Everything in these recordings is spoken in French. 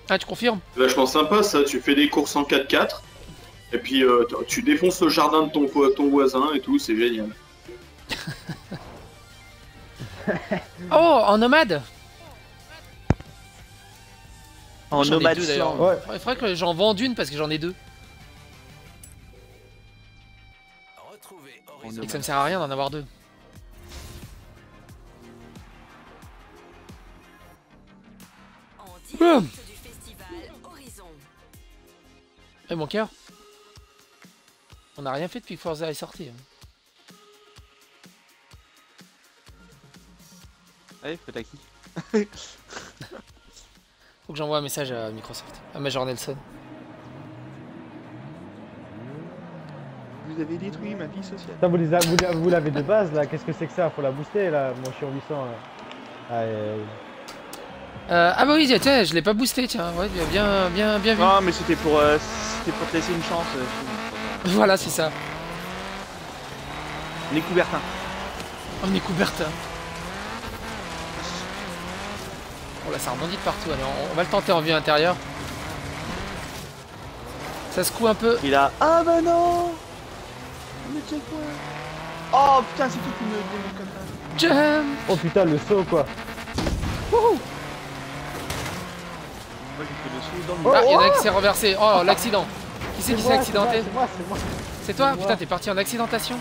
Ah, tu confirmes? C'est vachement sympa ça, tu fais des courses en 4x4, et puis tu défonces le jardin de ton voisin et tout, c'est génial. Oh, en nomade? En J'en ai nomade deux d'ailleurs. slang. Ouais. Il faudrait que j'en vende une parce que j'en ai deux. En Et que nomade. ça me sert à rien d'en avoir deux. Ah. Eh mon cœur. On n'a rien fait depuis que Forza est sorti. Hein. Allez, faut à qui? Faut que j'envoie un message à Microsoft. À Major Nelson. Vous avez détruit ma vie sociale. Putain, vous l'avez de base là, qu'est-ce que c'est que ça? Faut la booster là, mon chiant 800 là. Aïe, aïe, aïe. Ah bah oui, tiens, je l'ai pas boosté, tiens. Ouais, bien vu. Non, mais c'était pour te laisser une chance. Voilà, c'est ça. Les Coubertins. On est Coubertin. Oh là, ça rebondit de partout. Allez, on va le tenter en vue intérieure. Ça secoue un peu. Il a. Ah bah non. Le checkpoint. Oh putain, c'est tout qui me démonte comme ça. Jam. Oh putain, le saut quoi. Wouhou. Moi j'ai fait le saut dans le Ah, il y en a un qui s'est renversé. Oh, l'accident. Qui c'est qui s'est accidenté? C'est moi, c'est moi. C'est toi? moi. Putain, t'es parti en accidentation.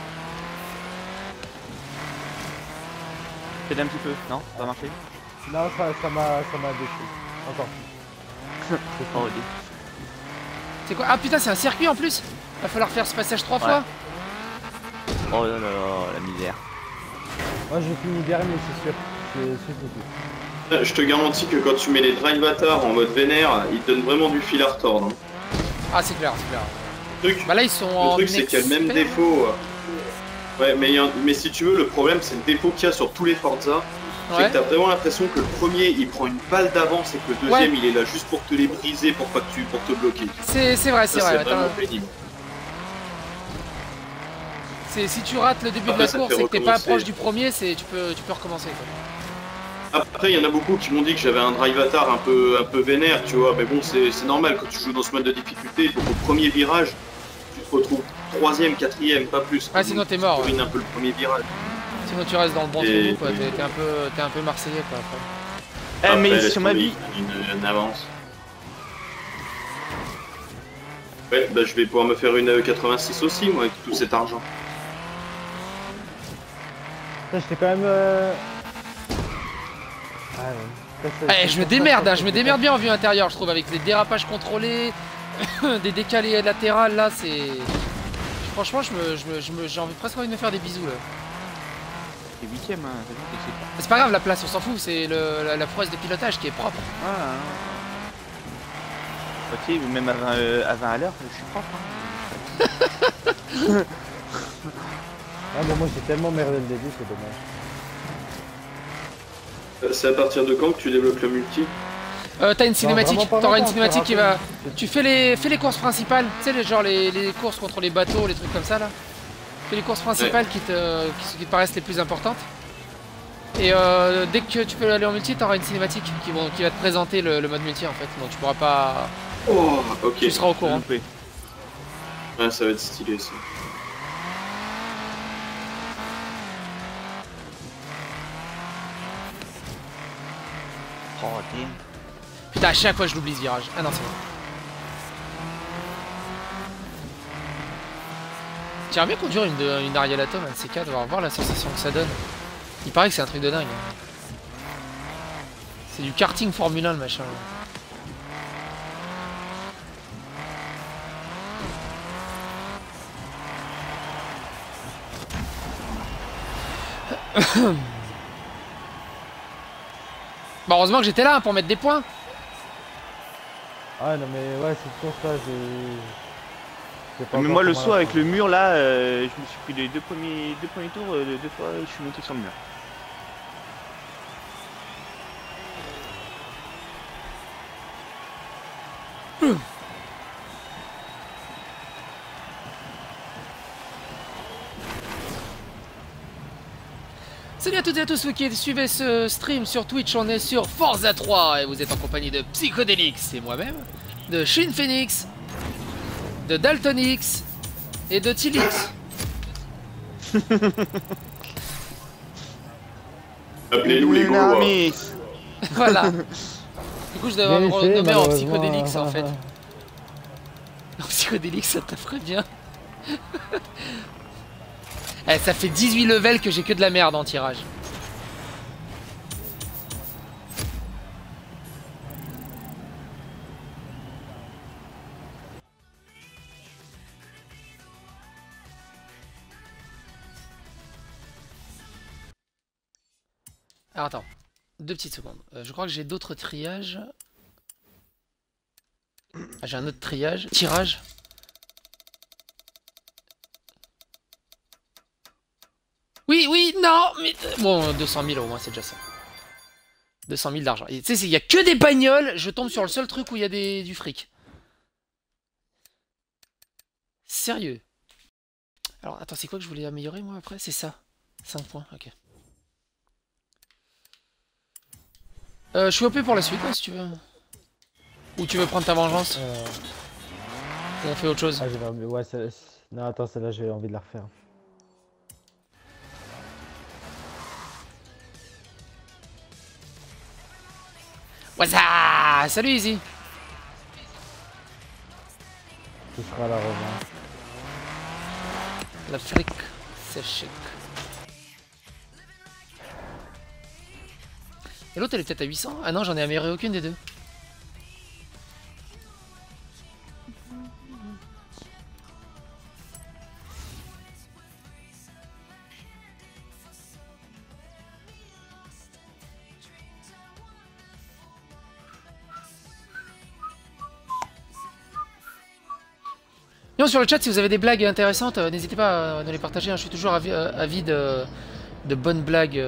T'aides un petit peu. Non, ça va marcher. Non, ça m'a détruit. Encore. Oh, ok. C'est quoi? Ah putain, c'est un circuit en plus. Va falloir faire ce passage 3 fois. Oh là là là, la misère. Moi j'ai fini dernier, c'est sûr. C'est foutu. Je te garantis que quand tu mets les drive avatars en mode vénère, ils te donnent vraiment du fil à retordre. Hein. Ah, c'est clair, c'est clair. Le truc, Bah là, ils sont en c'est qu'il y a le même expert. défaut. Ouais, mais si tu veux, le problème, c'est le défaut qu'il y a sur tous les Forza. C'est Ouais. que t'as vraiment l'impression que le premier, il prend une balle d'avance et que le deuxième, il est là juste pour te les briser, pour te bloquer. C'est vrai, c'est Ça, vrai. c'est vraiment Attends, pénible. si tu rates le début de Après, la ça course fait et que t'es pas recommencer. proche du premier, tu peux recommencer. Quoi. Après, il y en a beaucoup qui m'ont dit que j'avais un drive avatар un peu vénère, tu vois. Mais bon, c'est normal quand tu joues dans ce mode de difficulté. Il faut qu'au premier virage, tu te retrouves troisième, quatrième, pas plus. Ah, sinon t'es mort. Tu ruines un peu le premier virage. Sinon tu restes dans le bon Et- trou, quoi. T'es un peu marseillais, quoi. Après. Eh, Après, mais laisse sur ma tomber, vie. une avance. Ouais, bah je vais pouvoir me faire une 86 aussi, moi, avec tout cet argent. Putain, j'étais quand même. Ah, ouais. Putain, Eh, je me démerde, hein, je me démerde bien en vue intérieure, je trouve, avec les dérapages contrôlés, des décalés latérales, là, c'est... Franchement, j'ai presque envie de me faire des bisous, là. T'es 8ème, hein. T'as vu, t'es Mais c'est pas grave, la place, on s'en fout, c'est la prouesse de pilotage qui est propre. Ah, ok, même à 20 à l'heure, je suis propre. Hein. Ah, mais moi j'ai tellement merdé le début, c'est dommage. C'est à partir de quand que tu développes le multi? T'as une cinématique, vraiment pas t'auras une longtemps, cinématique qui va... c'est- Tu fais les courses principales, tu sais, genre les courses contre les bateaux, les trucs comme ça, là. Fais les courses principales qui te paraissent les plus importantes. Et dès que tu peux aller en multi, t'auras une cinématique qui va te présenter le mode multi, en fait. Donc tu pourras pas... Oh, ok. Tu seras au courant. Loupé. Ouais, ça va être stylé, ça. Oh, damn. Putain, à chaque fois je l'oublie ce virage. Ah non, c'est bon. J'aimerais bien conduire une Ariel Atom, un de ces quatre, voir la sensation que ça donne. Il paraît que c'est un truc de dingue. C'est du karting Formule 1 le machin. Bah heureusement que j'étais là hein, pour mettre des points. Ah, non, mais ouais, cette course là, j'ai pas Mais encore moi, le comment saut la avec faire. le mur là, je me suis pris les deux premiers tours, 2 fois, je suis monté sur le mur. Salut à toutes et à tous vous qui suivez ce stream sur Twitch, on est sur Forza 3 et vous êtes en compagnie de Psychodelix et moi-même, de Shin Phoenix, de Daltonix et de Tilix. Appelez-nous les Gaulois. Voilà. Du coup je devrais me renommer en Psychodelix en fait. En Psychodelix ça te ferait bien. Eh, ça fait 18 levels que j'ai que de la merde en tirage. Alors attends, 2 petites secondes. Je crois que j'ai d'autres triages. Ah, j'ai un autre triage. Tirage. Oui, oui, non, mais... Bon, 200 000 au moins, c'est déjà ça. 200 000 d'argent. Tu sais, il y a que des bagnoles, je tombe sur le seul truc où il y a du fric. Sérieux. Alors, attends, c'est quoi que je voulais améliorer, moi, après? C'est ça. 5 points, ok. Je suis OP pour la suite, hein, si tu veux. Ou tu veux prendre ta vengeance? Ça fait autre chose. Ah, ouais, non, attends, celle-là, j'ai envie de la refaire. Waza! Salut Easy! Ce sera la revanche. La fric, c'est chic. Et l'autre elle est peut-être à 800? Ah non, j'en ai amélioré aucune des deux. Sur le chat, si vous avez des blagues intéressantes, n'hésitez pas à nous les partager, hein. Je suis toujours avide de bonnes blagues.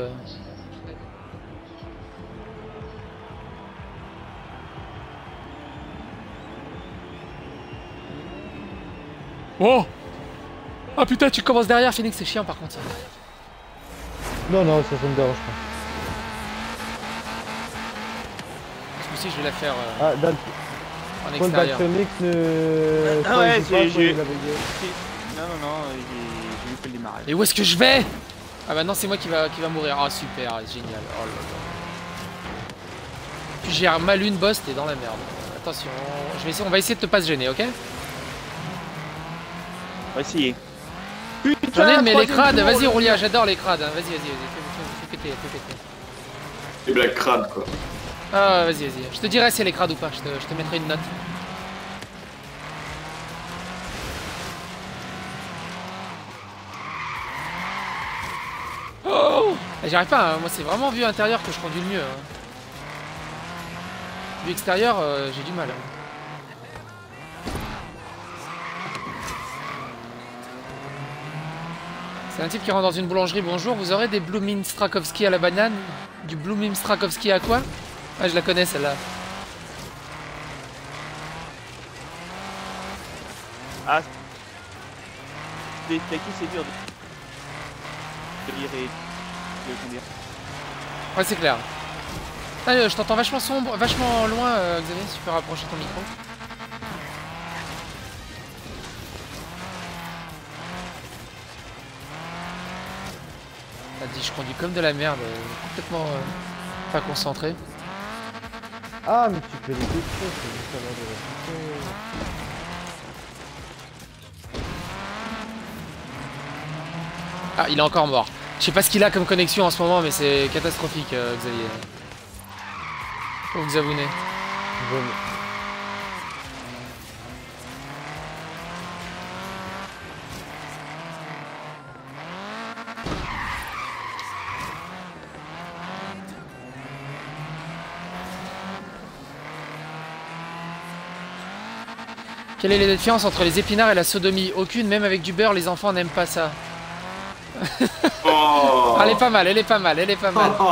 Oh! Ah putain, tu commences derrière, Phoenix, c'est chiant par contre ça. Non, non, ça me dérange pas. Ce coup-ci, je vais la faire Ah, en extérieur. Ah ouais, j'ai... Non, j'ai fait le démarrage. Et où est-ce que je vais? Ah bah non, c'est moi qui va mourir. Ah super, génial. Oh là là. Puis j'ai ma lune boss, t'es dans la merde. Attention, on va essayer de te pas se gêner, ok? On va essayer. J'en ai, mais les crades, vas-y Roulia, j'adore les crades. Vas-y, fais péter, fais péter. Les blagues crades quoi. Ah vas-y. Je te dirai si elle est crade ou pas, je te mettrai une note. Oh! J'arrive pas, hein. Moi c'est vraiment vue intérieure que je conduis le mieux. Hein. Vue extérieure, j'ai du mal. Hein. C'est un type qui rentre dans une boulangerie, bonjour, vous aurez des Blooming Strakowski à la banane? Du Blooming Strakowski à quoi? Ah je la connais celle-là. Ah, qui c'est dur de lire et de conduire. Ouais c'est clair. Ah, je t'entends vachement sombre, vachement loin Xavier, si tu peux rapprocher ton micro. T'as dit je conduis comme de la merde, complètement pas concentré. Ah, mais tu fais les deux choses, c'est juste avant de Ah, il est encore mort. Je sais pas ce qu'il a comme connexion en ce moment, mais c'est catastrophique, Xavier. Faut vous abonner. Quelle est la différence entre les épinards et la sodomie? Aucune, même avec du beurre, les enfants n'aiment pas ça. Oh. Ah, elle est pas mal, elle est pas mal. elle est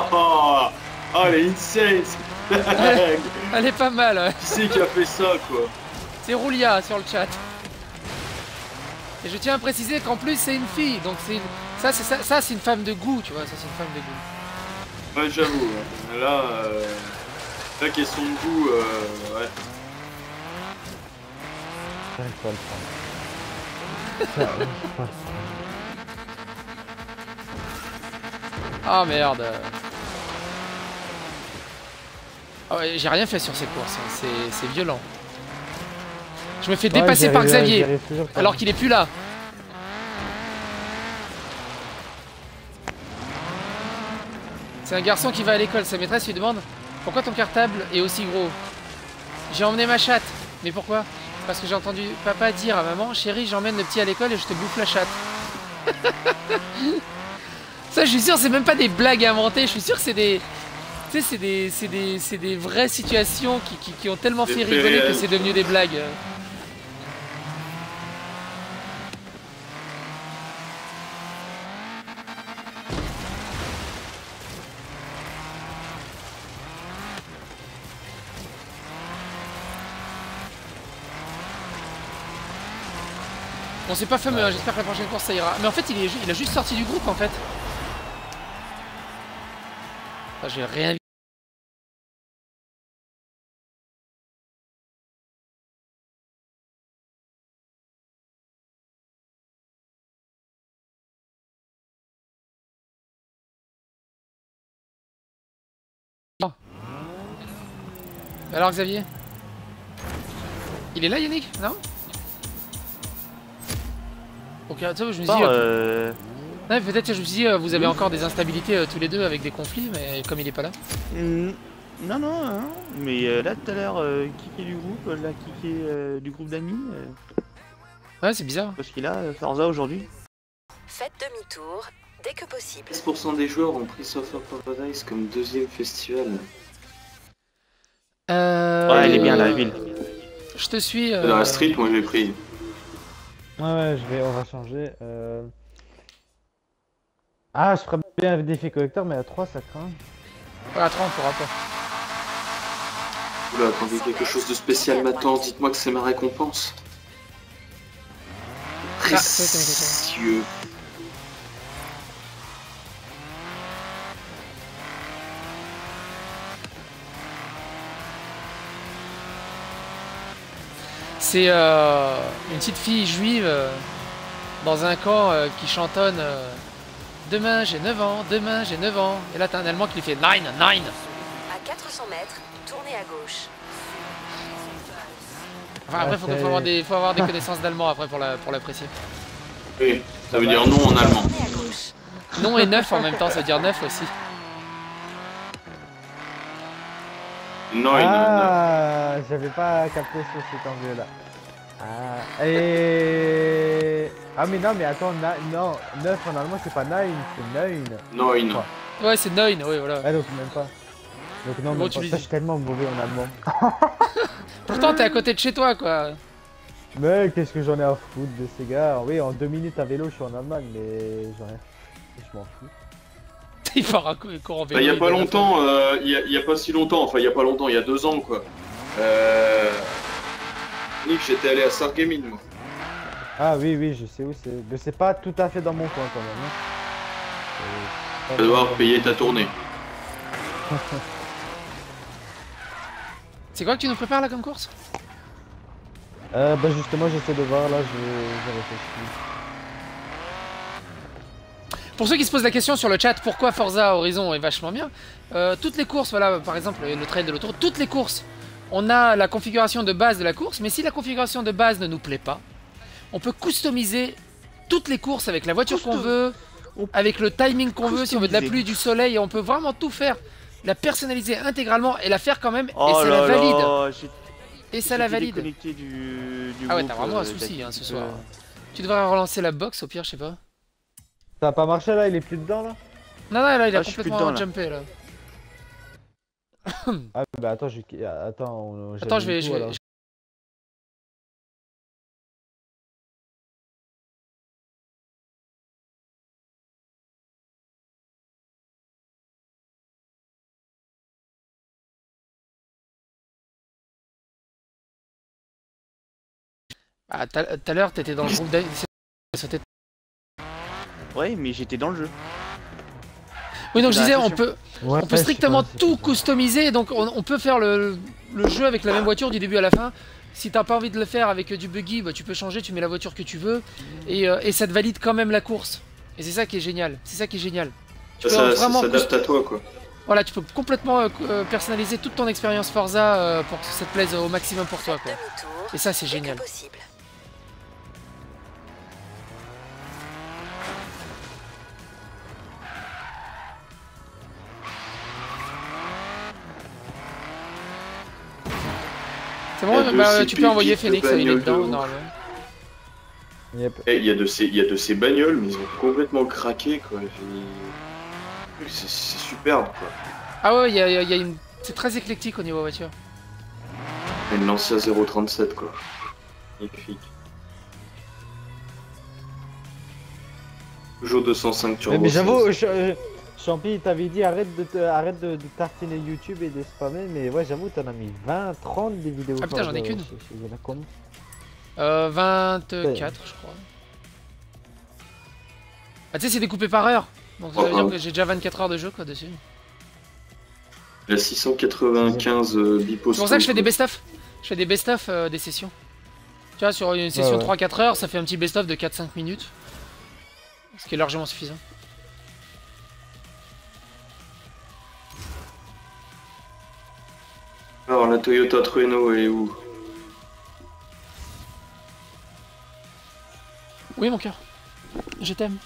insane. Elle est pas mal, ouais. Qui c'est qui a fait ça quoi? C'est Roulia sur le chat. Et je tiens à préciser qu'en plus c'est une fille, donc Ça c'est une femme de goût, tu vois, ça c'est une femme de goût. Ouais, j'avoue. Là, la question de goût, ouais. J'arrive pas à le prendre. J'arrive pas. Ah merde. Ah ouais, j'ai rien fait sur ces courses, hein. C'est violent. Je me fais dépasser par Xavier, alors qu'il est plus là. C'est un garçon qui va à l'école, sa maîtresse lui demande pourquoi ton cartable est aussi gros. J'ai emmené ma chatte. Mais pourquoi? Parce que j'ai entendu papa dire à maman, chérie, j'emmène le petit à l'école et je te bouffe la chatte. Ça, je suis sûr, c'est même pas des blagues inventées, je suis sûr que c'est des... Tu sais, c'est des vraies situations qui ont tellement fait rigoler que c'est devenu des blagues. Bon, c'est pas fameux, hein. J'espère que la prochaine course ça ira. Mais en fait, il a juste sorti du groupe en fait. Enfin, j'ai rien vu. Alors Xavier? Il est là Yannick? Non? Ok, ça je me suis dit... Ouais, peut-être je me suis dit, vous avez encore des instabilités tous les deux avec des conflits, mais comme il est pas là. Non, non, mais là tout à l'heure, kické du groupe, là kické du groupe d'amis. Ouais, c'est bizarre. Parce qu'il a Forza aujourd'hui. Faites demi-tour dès que possible. 10% des joueurs ont pris Surfer Paradise comme deuxième festival. Ouais, il est bien la ville. Je te suis. Dans la street, moi j'ai pris. Ouais, on va changer. Ah, je ferais bien un défi collector, mais à 3 ça craint. Ouais, à 3 on pourra pas. Oula, attendez, quelque chose de spécial m'attend, dites-moi que c'est ma récompense. Précieux. C'est une petite fille juive dans un camp qui chantonne demain j'ai 9 ans, demain j'ai 9 ans. Et là t'as un Allemand qui lui fait 9, 9. À 400 mètres, tournez à gauche. Enfin après faut avoir des connaissances d'allemand après pour l'apprécier. Oui, ça veut dire non en allemand. Tournez à gauche. Non et 9 en même temps, ça veut dire 9 aussi. Non, Ah, j'avais pas capté sur cet angle là. Ah, et... Ah mais non, mais attends, non, 9 en allemand c'est pas 9, c'est 9. Non. Ouais c'est 9, oui voilà. Ah donc même pas. Donc non, Bon, même tu pas. lui Ça, dis. je suis tellement mauvais en allemand. Pourtant t'es à côté de chez toi quoi. Mais qu'est-ce que j'en ai à foutre de ces gars? Oui, en 2 minutes à vélo je suis en Allemagne, mais j'en ai... Je m'en fous. Il fera court en vélo. Il y a pas longtemps, il y a pas si longtemps, enfin il y a pas longtemps, il y a 2 ans quoi. Nick, j'étais allé à Sarreguemines moi. Ah oui, je sais où c'est. Mais c'est pas tout à fait dans mon coin quand même. Hein. Tu vas devoir payer ta tournée. C'est quoi que tu nous prépares là comme course? Bah justement j'essaie de voir là, je réfléchis. Pour ceux qui se posent la question sur le chat, pourquoi Forza Horizon est vachement bien, toutes les courses, voilà, par exemple le trail de l'autoroute, toutes les courses, on a la configuration de base de la course, mais si la configuration de base ne nous plaît pas, on peut customiser toutes les courses avec la voiture qu'on veut, avec le timing qu'on veut, si on veut de la pluie, du soleil, on peut vraiment tout faire, la personnaliser intégralement et la faire quand même, et ça la valide. Et ça la valide. Ah ouais, t'as vraiment un souci hein, ce soir. Tu devrais relancer la box au pire, je sais pas. Ça a pas marché là, il est plus dedans là? Non, là il a je suis plus complètement dedans, là. jumpé là. Ah bah attends, Attends, je vais... Ah, tout à l'heure, t'étais dans le groupe d'amis. Ouais, mais j'étais dans le jeu. Oui, donc je Dans la disais, on session. peut, Ouais, on peut je strictement sais pas, tout customiser, donc on peut faire le jeu avec la même voiture du début à la fin. Si t'as pas envie de le faire avec du buggy, bah, tu peux changer, tu mets la voiture que tu veux, et ça te valide quand même la course. Et c'est ça qui est génial, c'est ça qui est génial. Tu peux Ça vraiment s'adapte à toi, quoi. Voilà, tu peux complètement personnaliser toute ton expérience Forza pour que ça te plaise au maximum pour toi, quoi. Demi-tour Et ça, c'est dès génial. que possible. C'est bon, Il y a de bah, ces tu peux envoyer pépites de Phoenix, il est bagnoles dedans, de ouf. normalement. Yep. Eh, il y a de ces bagnoles, mais ils ont complètement craqué, quoi. C'est superbe, quoi. Ah ouais, il y a une... c'est très éclectique au niveau voiture. Une Lancia 037, quoi. Magnifique. Peugeot 205 Turbo. Mais j'avoue, 16. Champi, t'avais dit arrête de tartiner YouTube et de spammer, mais ouais, j'avoue, t'en as mis 20, 30 des vidéos. Ah putain, j'en ai qu'une. Il y en a combien? 24, je crois. Ah, tu sais, c'est découpé par heure. Donc ça veut dire que j'ai déjà 24 heures de jeu, quoi, dessus. La 695 bipost. C'est pour ça que je fais des best-of. Je fais des best-of des sessions. Tu vois, sur une session ouais. 3-4 heures, ça fait un petit best-of de 4-5 minutes. Ce qui est largement suffisant. Alors, la Toyota Trueno, elle est où? Oui, mon cœur. Je t'aime.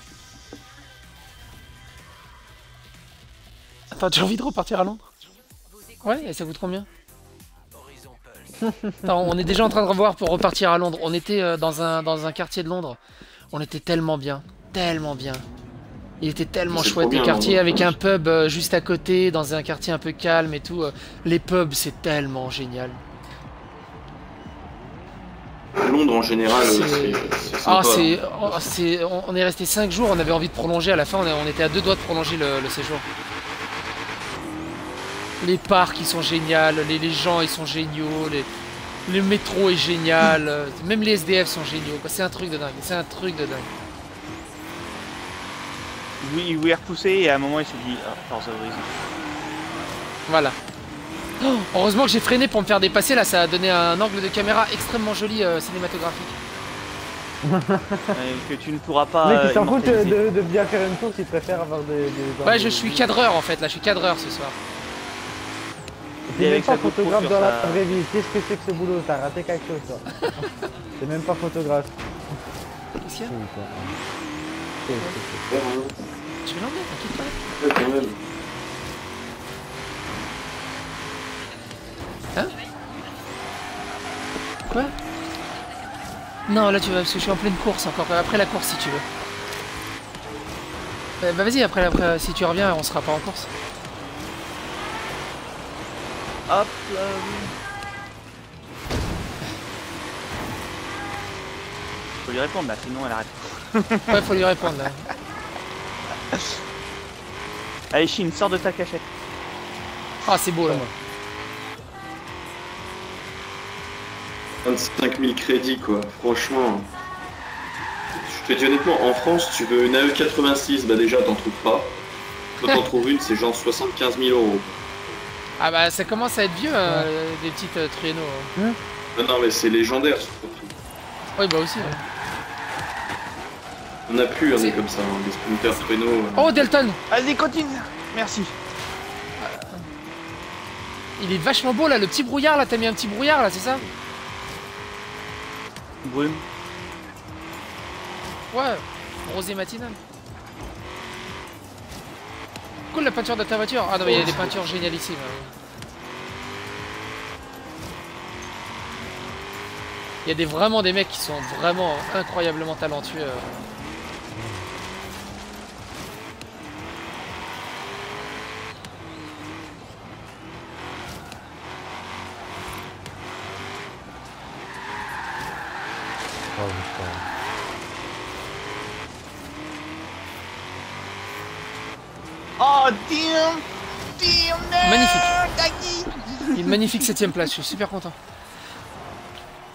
Attends, j'ai envie de repartir à Londres. Ouais, et ça coûte combien? Attends, on est déjà en train de revoir pour repartir à Londres. On était dans un quartier de Londres. On était tellement bien. Tellement bien. Il était tellement C'est chouette, trop le bien, quartier, Londres. avec un pub juste à côté, dans un quartier un peu calme et tout. Les pubs, c'est tellement génial. Londres en général, C'est- c'est Ah, sympa. on est resté 5 jours, on avait envie de prolonger. À la fin, on était à 2 doigts de prolonger le séjour. Les parcs, ils sont géniaux, les gens, ils sont géniaux, le métro est génial, même les SDF sont géniaux. C'est un truc de dingue, c'est un truc de dingue. Oui, il voulait repousser et à un moment il s'est dit ah, Forza Horizon. Voilà. Oh, heureusement que j'ai freiné pour me faire dépasser, là, ça a donné un angle de caméra extrêmement joli cinématographique. Que tu ne pourras pas. Mec, il s'en fout immortaliser. de bien faire une course, il préfère avoir des Ouais, je suis cadreur en fait, là, je suis cadreur ce soir. T'es Et même avec pas sa GoPro photographe sur dans la sa- vraie vie. Qu'est-ce que c'est que ce boulot? T'as raté quelque chose, toi. T'es même pas photographe. Qu'est-ce qu'il y a? Oui, toi. Je vais l'emmener, t'inquiète pas. Ouais, quand même. Quoi? Non, là tu vas, parce que je suis en pleine course encore, après la course si tu veux. Bah vas-y, après, si tu reviens, on sera pas en course. Hop là. Faut lui répondre là, sinon elle arrête. Ouais, faut lui répondre là. Allez, Chine, sors de ta cachette. Ah, c'est beau là. 25 000 crédits, quoi. Franchement. Je te dis honnêtement, en France, tu veux une AE86, bah déjà, t'en trouves pas. Quand t'en trouves une, c'est genre 75 000 €. Ah bah ça commence à être vieux, des petites Trueno. Non, non, mais c'est légendaire, surtout. Oui, bah aussi. Ouais. On a plus, C'est- des comme ça, des sprinters Trueno. Oh, Delton! Vas-y, continue. Merci. Il est vachement beau là, le petit brouillard là, t'as mis un petit brouillard là, c'est ça? Brume. Ouais, rosé matinal. Cool la peinture de ta voiture. Ah non, mais il y a des peintures génialissimes. Il y a vraiment des mecs qui sont vraiment incroyablement talentueux. Oh, putain. Oh, damn. Damn. Magnifique. Une magnifique 7ème place, je suis super content.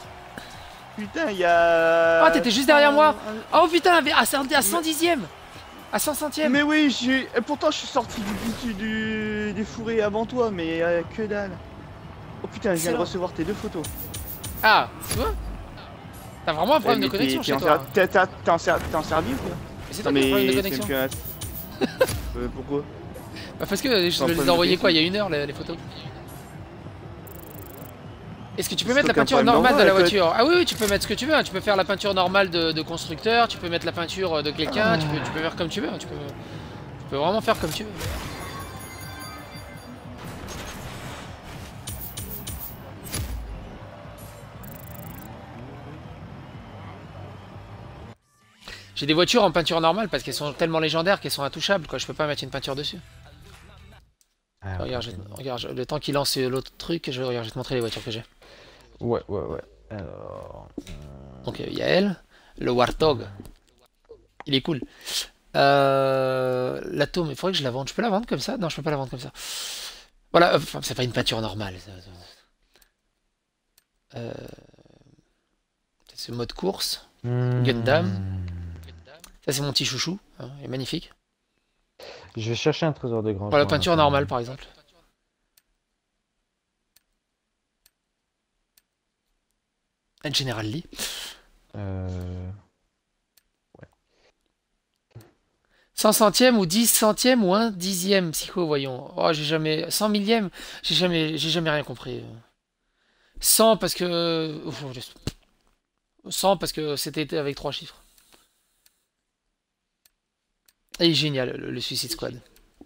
Putain, il y a. Ah, t'étais juste derrière moi. Oh putain, à 110ème. À 100 centièmes. Mais oui, et pourtant je suis sorti du fourré avant toi, mais que dalle. Oh putain, je viens de recevoir tes 2 photos. Ah, tu vois? T'as vraiment un problème de connexion chez toi. T'es en servi ou quoi? Mais c'est toi qui as un problème de connexion. Pourquoi? Bah parce que je les ai envoyés quoi, il y a 1 heure les photos. Est-ce que tu peux mettre la peinture normale de la voiture? Ah oui, tu peux mettre ce que tu veux, hein. Tu peux faire la peinture normale de constructeur, tu peux mettre la peinture de quelqu'un, tu peux faire comme tu veux, hein. Tu peux vraiment faire comme tu veux. J'ai des voitures en peinture normale parce qu'elles sont tellement légendaires qu'elles sont intouchables quoi, je peux pas mettre une peinture dessus. Ah, regarde, le temps qu'il lance l'autre truc, je vais te montrer les voitures que j'ai. Ouais. Alors... Donc il y a elle, le Warthog. Il est cool. L'Atome, il faudrait que je la vende. Je peux la vendre comme ça? Non, je peux pas la vendre comme ça. Voilà, enfin, c'est pas une peinture normale. C'est mode course. Gundam. Ça c'est mon petit chouchou, hein, il est magnifique. Je vais chercher un trésor de grand. Voilà, peinture normale par exemple. Un General Lee. Ouais. 100 centièmes ou 10 centièmes ou 1 dixième, psycho, voyons. Oh, j'ai jamais... 100 millième, j'ai jamais rien compris. 100 parce que... 100 parce que c'était avec 3 chiffres. Et il est génial, le Suicide Squad.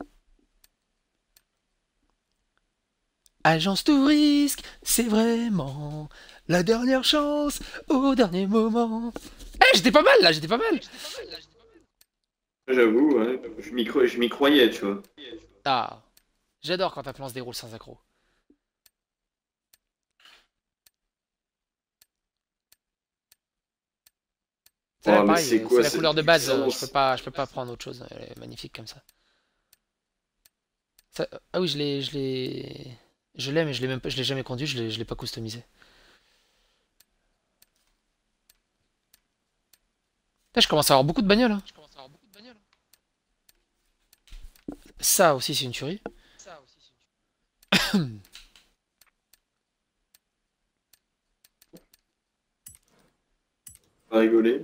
Agence Tourisque, c'est vraiment la dernière chance au dernier moment. Eh, j'étais pas mal là, j'étais pas mal. J'avoue, ouais, je m'y croyais, tu vois. Ah, j'adore quand ta plan se déroule sans accroc. Oh, mais pareil, c'est quoi la cette couleur de base, puissance? je peux pas prendre autre chose, elle est magnifique comme ça. Ah oui, je l'ai, mais je l'ai jamais conduit, je l'ai pas customisé. Là, je commence à avoir beaucoup de bagnoles. Hein. Ça aussi, c'est une tuerie. Pas rigoler.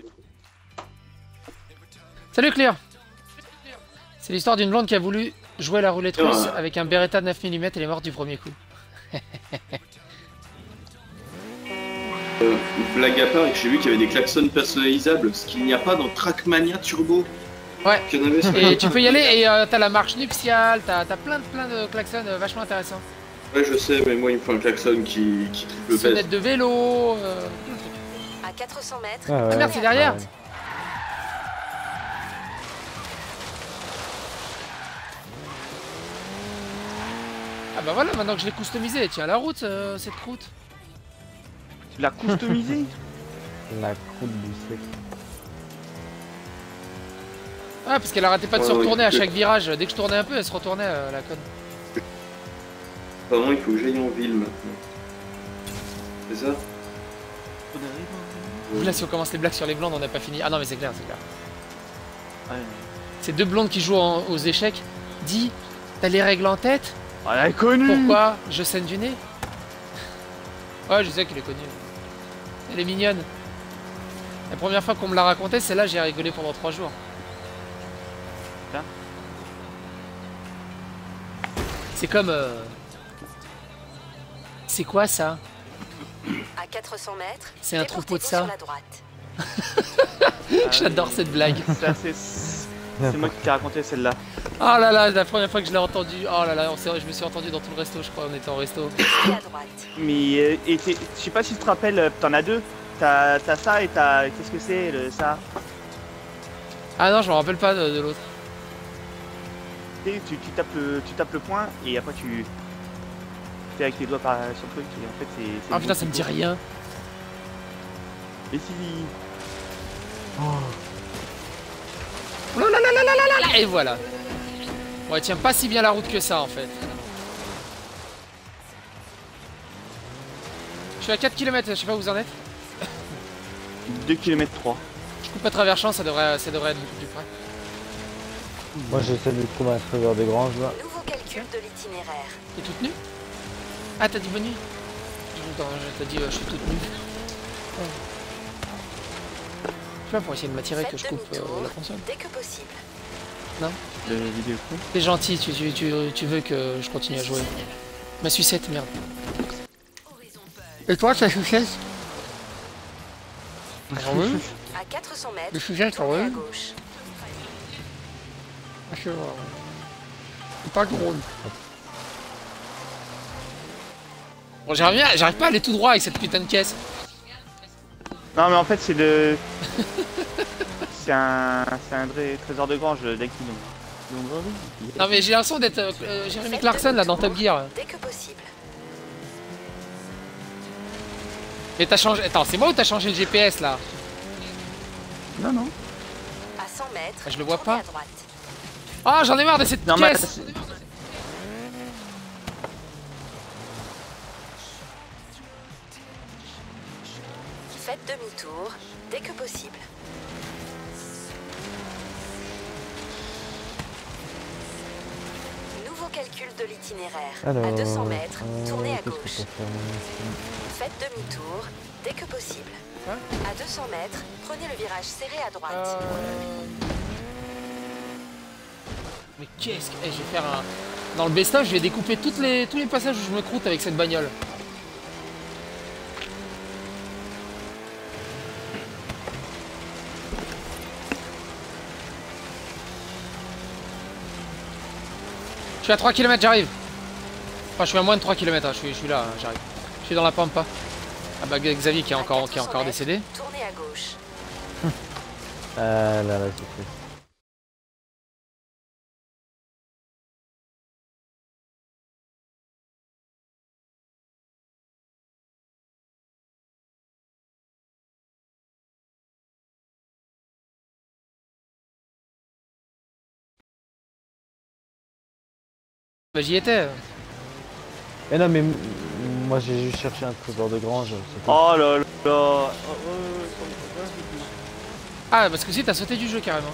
Salut Claire. C'est l'histoire d'une blonde qui a voulu jouer à la roulette russe avec un Beretta 9 mm et elle est morte du premier coup. Blague à part, j'ai vu qu'il y avait des klaxons personnalisables, ce qu'il n'y a pas dans Trackmania Turbo. Ouais, sur et tu peux y aller et t'as la marche nuptiale, t'as plein de klaxons vachement intéressants. Ouais, je sais, mais moi il me faut un klaxon qui triple pèse. Sonnette de vélo, À 400 mètres. Ah merde, c'est derrière. Ah bah voilà, maintenant que je l'ai customisé, tiens la route, cette croûte. Tu l'as customisé? La croûte du sec. Ah, parce qu'elle arrêtait pas de se retourner à chaque virage. Dès que je tournais un peu, elle se retournait, la conne. Pardon, il faut que j'aille en ville maintenant. C'est ça? Là, si on commence les blagues sur les blondes, on n'a pas fini. Ah non, mais c'est clair, c'est clair. Ouais. Ces deux blondes qui jouent aux échecs. Dis, t'as les règles en tête? Ah, elle est connue. Pourquoi je saigne du nez? Ouais, je sais qu'elle est connue. Elle est mignonne. La première fois qu'on me l'a raconté, celle-là, j'ai rigolé pendant 3 jours. C'est comme... C'est quoi ça? À 400 mètres. C'est un troupeau de ça. Sur la droite. J'adore cette blague. C'est moi qui t'ai raconté celle-là. Oh là là, la première fois que je l'ai entendu, oh là là, je me suis entendu dans tout le resto, je crois, on était en resto. Et à droite. Mais je sais pas si tu te rappelles, t'en as deux. T'as ça et t'as... Qu'est-ce que c'est ça? Ah non, je me rappelle pas de l'autre. Tu tapes le point et après tu fais avec tes doigts sur le truc et en fait c'est... Ah putain, ça me dit rien. Et si... Oh là là là là là là là. Et voilà. Ouais, tient pas si bien la route que ça en fait. Je suis à 4 km, je sais pas où vous en êtes. 2 km 3. Je coupe à travers champ, ça devrait être beaucoup plus près. Moi j'essaie de trouver un trésor de grange là. Nouveau calcul de l'itinéraire. T'es toute nue? Ah, t'as dit bonne nuit? Attends, t'as dit je suis toute nue. Ouais. Je sais pas, pour essayer de m'attirer que je coupe la console. Dès que possible. Le vidéo coup. T'es gentil, tu veux que je continue à jouer. Ma sucette, merde. Et toi, ta sucette? J'en veux? À 400 mètres, Le sucette, j'en tournez à veux? gauche. C'est pas drôle. Bon, j'arrive pas à aller tout droit avec cette putain de caisse. Non mais en fait c'est le... c'est un vrai trésor de grange d'Aquino. Non mais j'ai l'impression d'être Jeremy Clarkson là dans Top Gear. Dès que possible. Mais t'as changé... Attends, c'est moi ou t'as changé le GPS là? Non non. À 100 mètres, Ah, je le vois tournez pas. à droite. Ah, j'en ai marre de cette Non mais... caisse. Faites demi-tour, dès que possible. Nouveau calcul de l'itinéraire. Alors, À 200 mètres, tournez à qu'est-ce que gauche. je peux faire ici? Faites demi-tour, dès que possible. Hein? À 200 mètres, prenez le virage serré à droite. Mais qu'est-ce que... Eh, je vais faire un... Dans le best-of, je vais découper tous les passages où je me croûte avec cette bagnole. Je suis à 3 km, j'arrive. Enfin, je suis à moins de 3 km, hein. Je suis là, hein, j'arrive. Je suis dans la pampa. Ah bah Xavier qui est À encore 400 décédé. mètres, tournez à gauche. Ah là là, c'est triste. Bah j'y étais. Mais non, mais moi j'ai juste cherché un trésor de grange. c'est tout. Oh là là. Ah parce que si, t'as sauté du jeu carrément.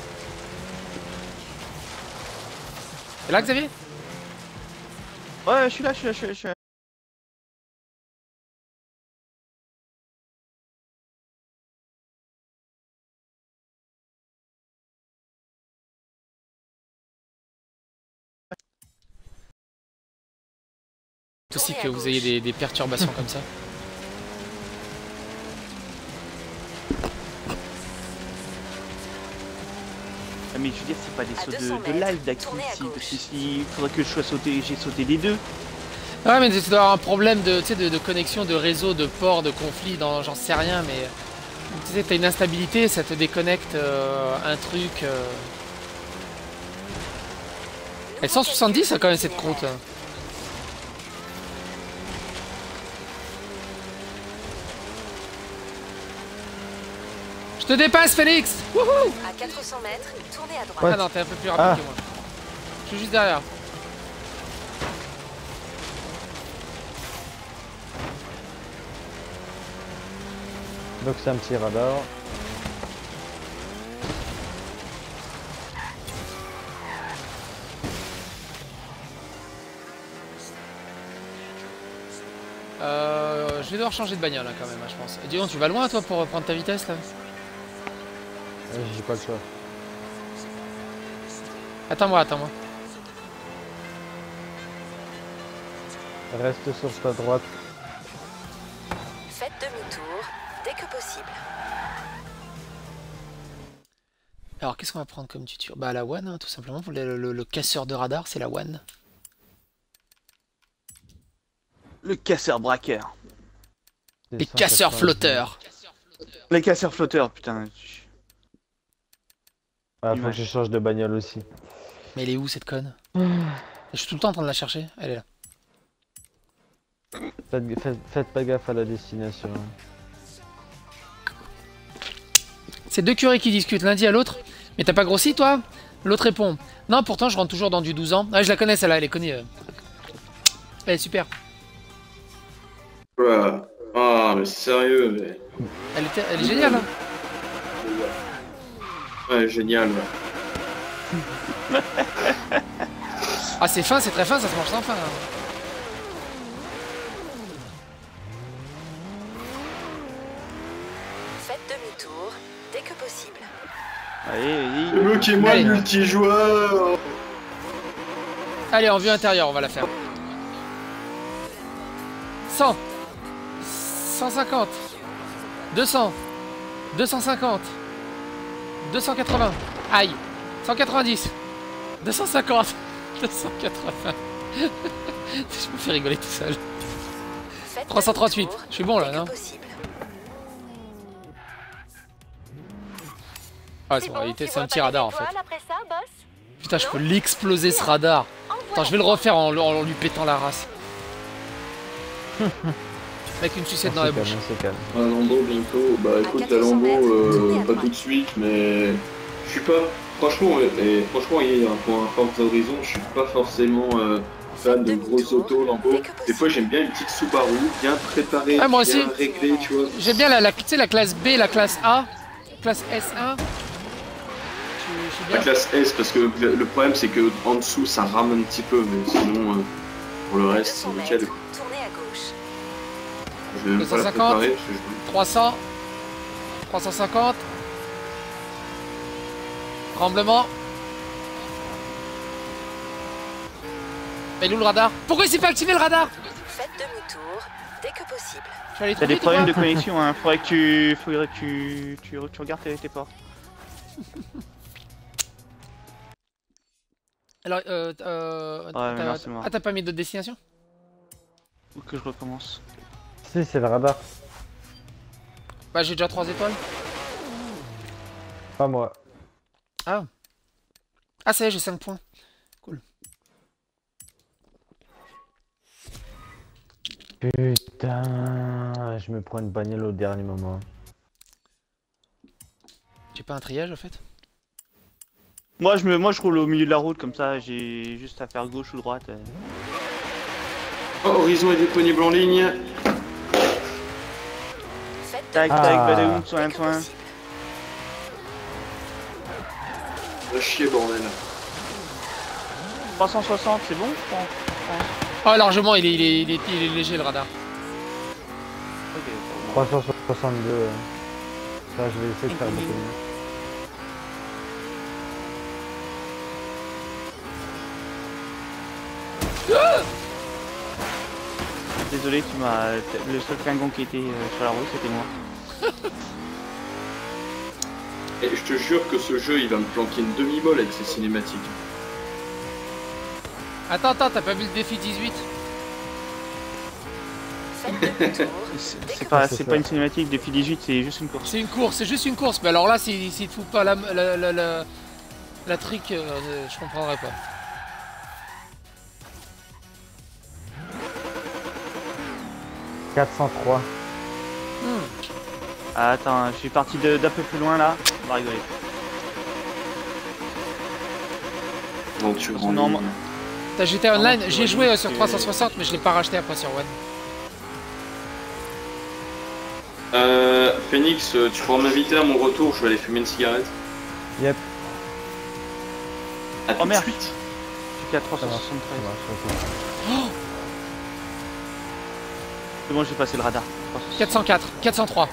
Et là Xavier? Ouais, je suis là, je suis là. Aussi Tournez que à vous ayez gauche. des perturbations comme ça. Ah, mais je veux dire, c'est pas des À sauts 200 de mètres, live d'Aquino tournez à ici, parce gauche. que s'il faudrait que je sois sauté, j'ai sauté les deux. Ouais mais tu dois avoir un problème de, tu sais, de connexion, de réseau, de port, de conflit, dans j'en sais rien mais... Tu sais, t'as une instabilité, ça te déconnecte un truc... Et 170 ça quand même cette croûte. Je te dépasse Félix. Wouhou. À 400 mètres, tournez à droite. Ouais. Ah non, t'es un peu plus rapide Ah. que moi. Je suis juste derrière. Donc c'est un petit radar. Je vais devoir changer de bagnole là, quand même, hein, je pense. Dis donc, tu vas loin toi pour prendre ta vitesse là? J'ai pas le choix. Attends-moi, attends-moi. Reste sur ta droite. Faites demi-tour, dès que possible. Alors qu'est-ce qu'on va prendre comme tuture? Bah la One, hein, tout simplement. Le casseur de radar, c'est la One. Le casseur braqueur. Les casseurs flotteurs. Les casseurs flotteurs, putain. Ah, faut que je change de bagnole aussi. Mais elle est où cette conne? Je suis tout le temps en train de la chercher. Elle est là. Faites pas gaffe à la destination. C'est deux curés qui discutent l'un dit à l'autre. Mais t'as pas grossi toi? L'autre répond. Non, pourtant je rentre toujours dans du 12 ans. Ah, je la connais celle-là, elle est connue. Elle est super. Voilà. Ah, mais sérieux, mais. Elle est géniale. Hein. Ouais, génial. Ouais. Ah c'est fin, c'est très fin, ça se mange sans fin. Hein. Faites demi-tour dès que possible. Allez, Le mec est moi Allez. multijoueur. Allez, en vue intérieure, on va la faire. 100 150 200 250 280 aïe 190 250 280 je me fais rigoler tout seul. Faites 338, demi-tour je suis bon là, dès que non? possible. Ah c'est bon, c'est un petit radar en fait. Après ça, boss. Putain, je peux l'exploser ce radar. Attends, je vais le refaire en lui pétant la race. Avec une sucette dans la bouche. On se calme. Un Lambo bientôt. Bah écoute, la 400 Lambo, mètres, tournez à pas droite. tout de suite, mais je suis pas. Franchement, franchement, il y a un point Forza Horizon, je suis pas forcément fan de grosses autos Lambo. Des fois, j'aime bien une petite Subaru, bien préparée, Ah, moi bien aussi. réglée, tu vois. J'aime bien tu sais, la classe B, la classe A, classe S1. Je suis La bien. classe S, parce que le problème, c'est que en dessous, ça rame un petit peu, mais sinon, pour le reste, c'est 200 nickel. mètres, tournez à gauche. Je vais pas la 250. préparer, parce que je 300 350 tremblement. Mais il est où le radar? Pourquoi il s'est pas activé le radar? Faites demi-tour dès que possible. Je vais aller trop T'as des vite ou problèmes pas de connexion, hein. Faudrait que tu regardes tes portes. Alors, mais non, c'est mort. ah, t'as pas mis d'autres destinations? Ou que je recommence. Si, c'est le radar. Bah, j'ai déjà 3 étoiles. Pas moi. Ah. Ah, ça y est, j'ai 5 points. Cool. Putain, je me prends une bagnole au dernier moment. J'ai pas un triage, en fait? Moi je roule au milieu de la route comme ça, j'ai juste à faire gauche ou droite. Oh, Horizon est disponible en ligne. Faites Tac, demi-tour tac, Ah. badaoum, dès soin, que soin. possible. Va chier, bordel. 360, c'est bon je pense. Ah, largement, il est léger, le radar. Ok, 362. Ça, je vais essayer de faire beaucoup mieux. désolé, tu m'as. Le seul pingon qui était sur la route, c'était moi. Et je te jure que ce jeu, il va me planquer une demi-molle avec ses cinématiques. Attends, t'as pas vu le défi 18? Faites demi-tour dès C'est que pas, c'est c'est ça. pas une cinématique, depuis 18, c'est juste une course. C'est une course, c'est juste une course. Mais alors là, s'il te fout pas la trick, je comprendrais pas. « 403. Ah, attends, je suis parti d'un peu plus loin là. On va rigoler. Aventure Son en norme. ligne. T'as GTA Online? tu J'y ai vois, joué donc, sur c'est- 360, mais je l'ai pas racheté après sur One. Phoenix, tu pourras m'inviter à mon retour, je vais aller fumer une cigarette. Yep, À tout de merde. suite. Je suis qu'à ça marche. 373. Ça marche, ok. C'est bon, j'ai passé le radar. 404, 403.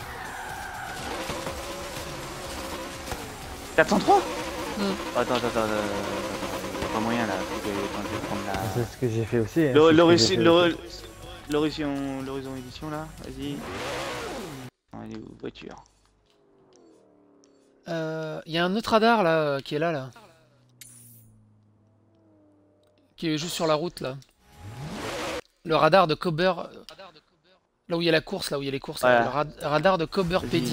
403 Hmm. Attends, il y a pas moyen là. Faut que- attends, je vais prendre la. C'est ce que j'ai fait aussi. hein, c'est ce que j'ai fait aussi. L'horizon édition là, vas-y. Allez, voiture. Il y a un autre radar là qui est là. Qui est juste sur la route là. Le radar de Cobber. Là où il y a la course, là où il y a les courses. Ouais. Là, le radar de Cobber Vas-y, Petty. là.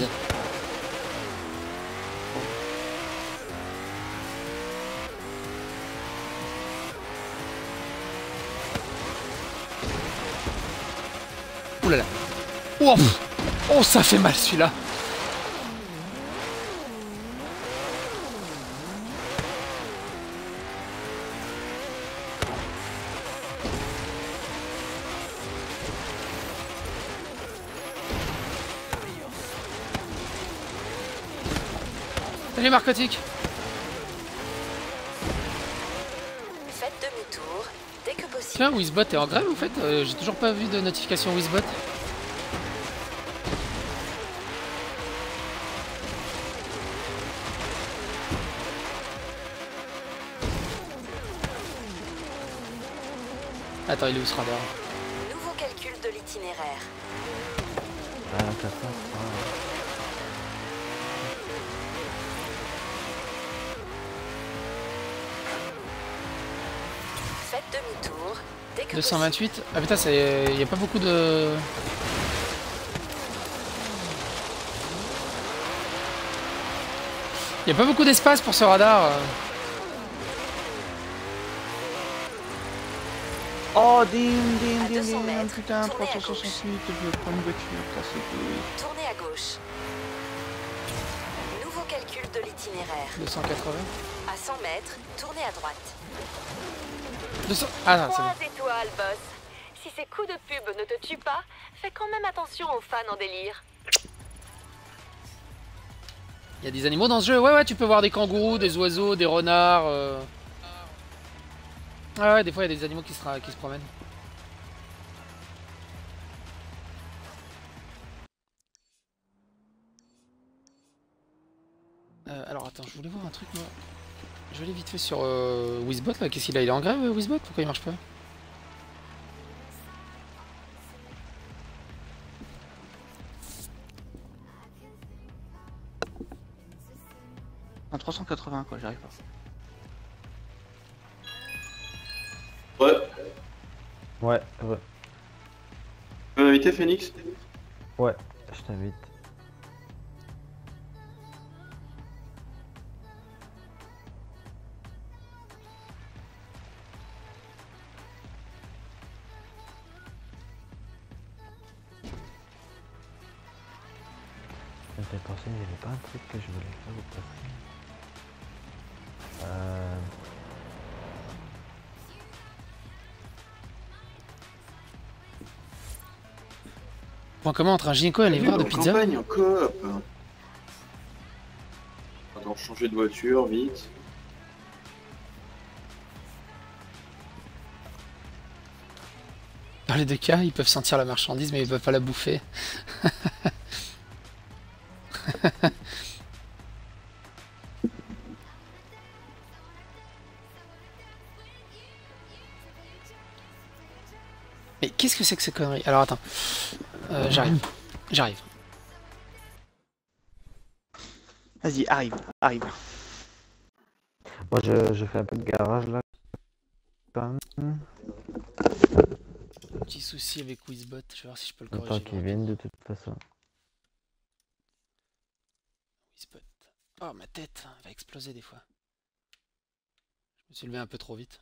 Ouh là là. Oh, pff. Oh, ça fait mal celui-là. Salut Marcotique. Est-ce qu'un Wizbot est en grève en fait? J'ai toujours pas vu de notification Wizbot. Attends, il est où ce radar? Nouveau calcul de l'itinéraire. Ah, t'as ça. Faites demi-tour dès que 228. Ah putain, il y a pas beaucoup de... Il y a pas beaucoup d'espace pour ce radar. Oh, À dim, 200 mètres, putain, tournez à 368, je vais prendre une voiture, ça c'est cool. Tournez à gauche. Nouveau calcul de l'itinéraire. 280. À 100 mètres, tournez à droite. 200... Ah, c'est bon. 3 étoiles, boss. Si ces coups de pub ne te tuent pas, fais quand même attention aux fans en délire. Il y a des animaux dans ce jeu. Ouais, tu peux voir des kangourous, des oiseaux, des renards. Ah ouais, des fois il y a des animaux qui se promènent. Alors attends, je voulais voir un truc moi. Je vais aller vite fait sur Wizbot là. Qu'est-ce qu'il a? Il est en grève Wizbot? Pourquoi il marche pas? Un 380 quoi, j'arrive pas. Ouais. Ouais. Tu veux m'inviter, Phoenix? Ouais, je t'invite. Je m'étais pensé, il n'y avait pas un truc que je voulais faire au passé. Point commun entre un gynéco et un livreur de En pizza. campagne, en coop. Attends, changer de voiture, vite. Dans les deux cas, ils peuvent sentir la marchandise mais ils peuvent pas la bouffer. Mais qu'est-ce que c'est que ces conneries? Alors attends. J'arrive. Vas-y, arrive. Moi je fais un peu de garage là. Quand même. Petit souci avec Wizbot, je vais voir si je peux le Attends corriger. qu'ils viennent de toute façon. Wizbot. Oh ma tête, elle va exploser des fois. Je me suis levé un peu trop vite.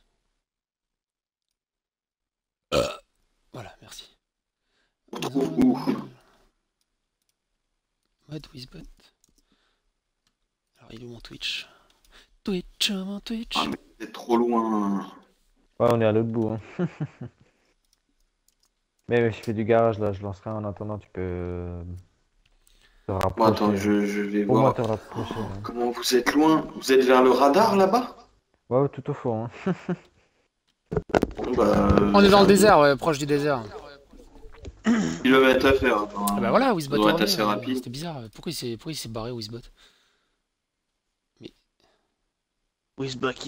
Voilà, merci. Mode Wizbot. Alors il est où mon Twitch? Mon Twitch. Ah, mais c'est trop loin. Ouais, on est à l'autre bout. Hein. Mais je fais du garage là, je lancerai en attendant, tu peux te Bon, rapprocher. attends, je vais Au moins voir. te rapprocher. Hein. Comment vous êtes loin? Vous êtes vers le radar là-bas? Ouais, tout au fond. Hein. Bon, bah, On est dans le désert, ouais, proche du désert. kilomètre à faire. Attends, Ah bah voilà, Wizbot. ça doit être est assez revenu, rapide. C'était bizarre. Pourquoi il s'est barré Wizbot? He's back.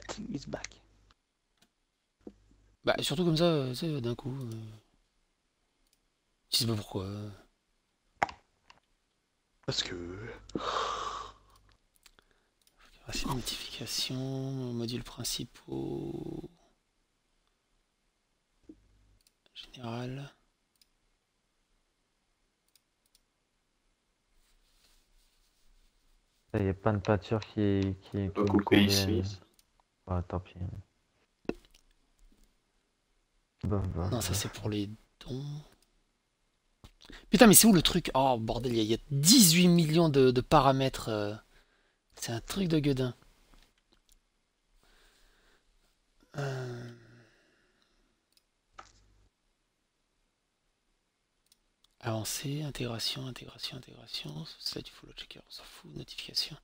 Bah surtout comme ça, tu sais, d'un coup. Je sais pas pourquoi. Parce que... Notification, modules principaux. Général. Il y a plein de pâtures qui On va me couper conviennent. ici. Ah, tant pis. Bof. Non, ça c'est pour les dons. Putain, mais c'est où le truc? Oh bordel, il y a 18 millions de paramètres. C'est un truc de gueudin. Avancée, intégration. Ça du follow checker, on s'en fout. Notification.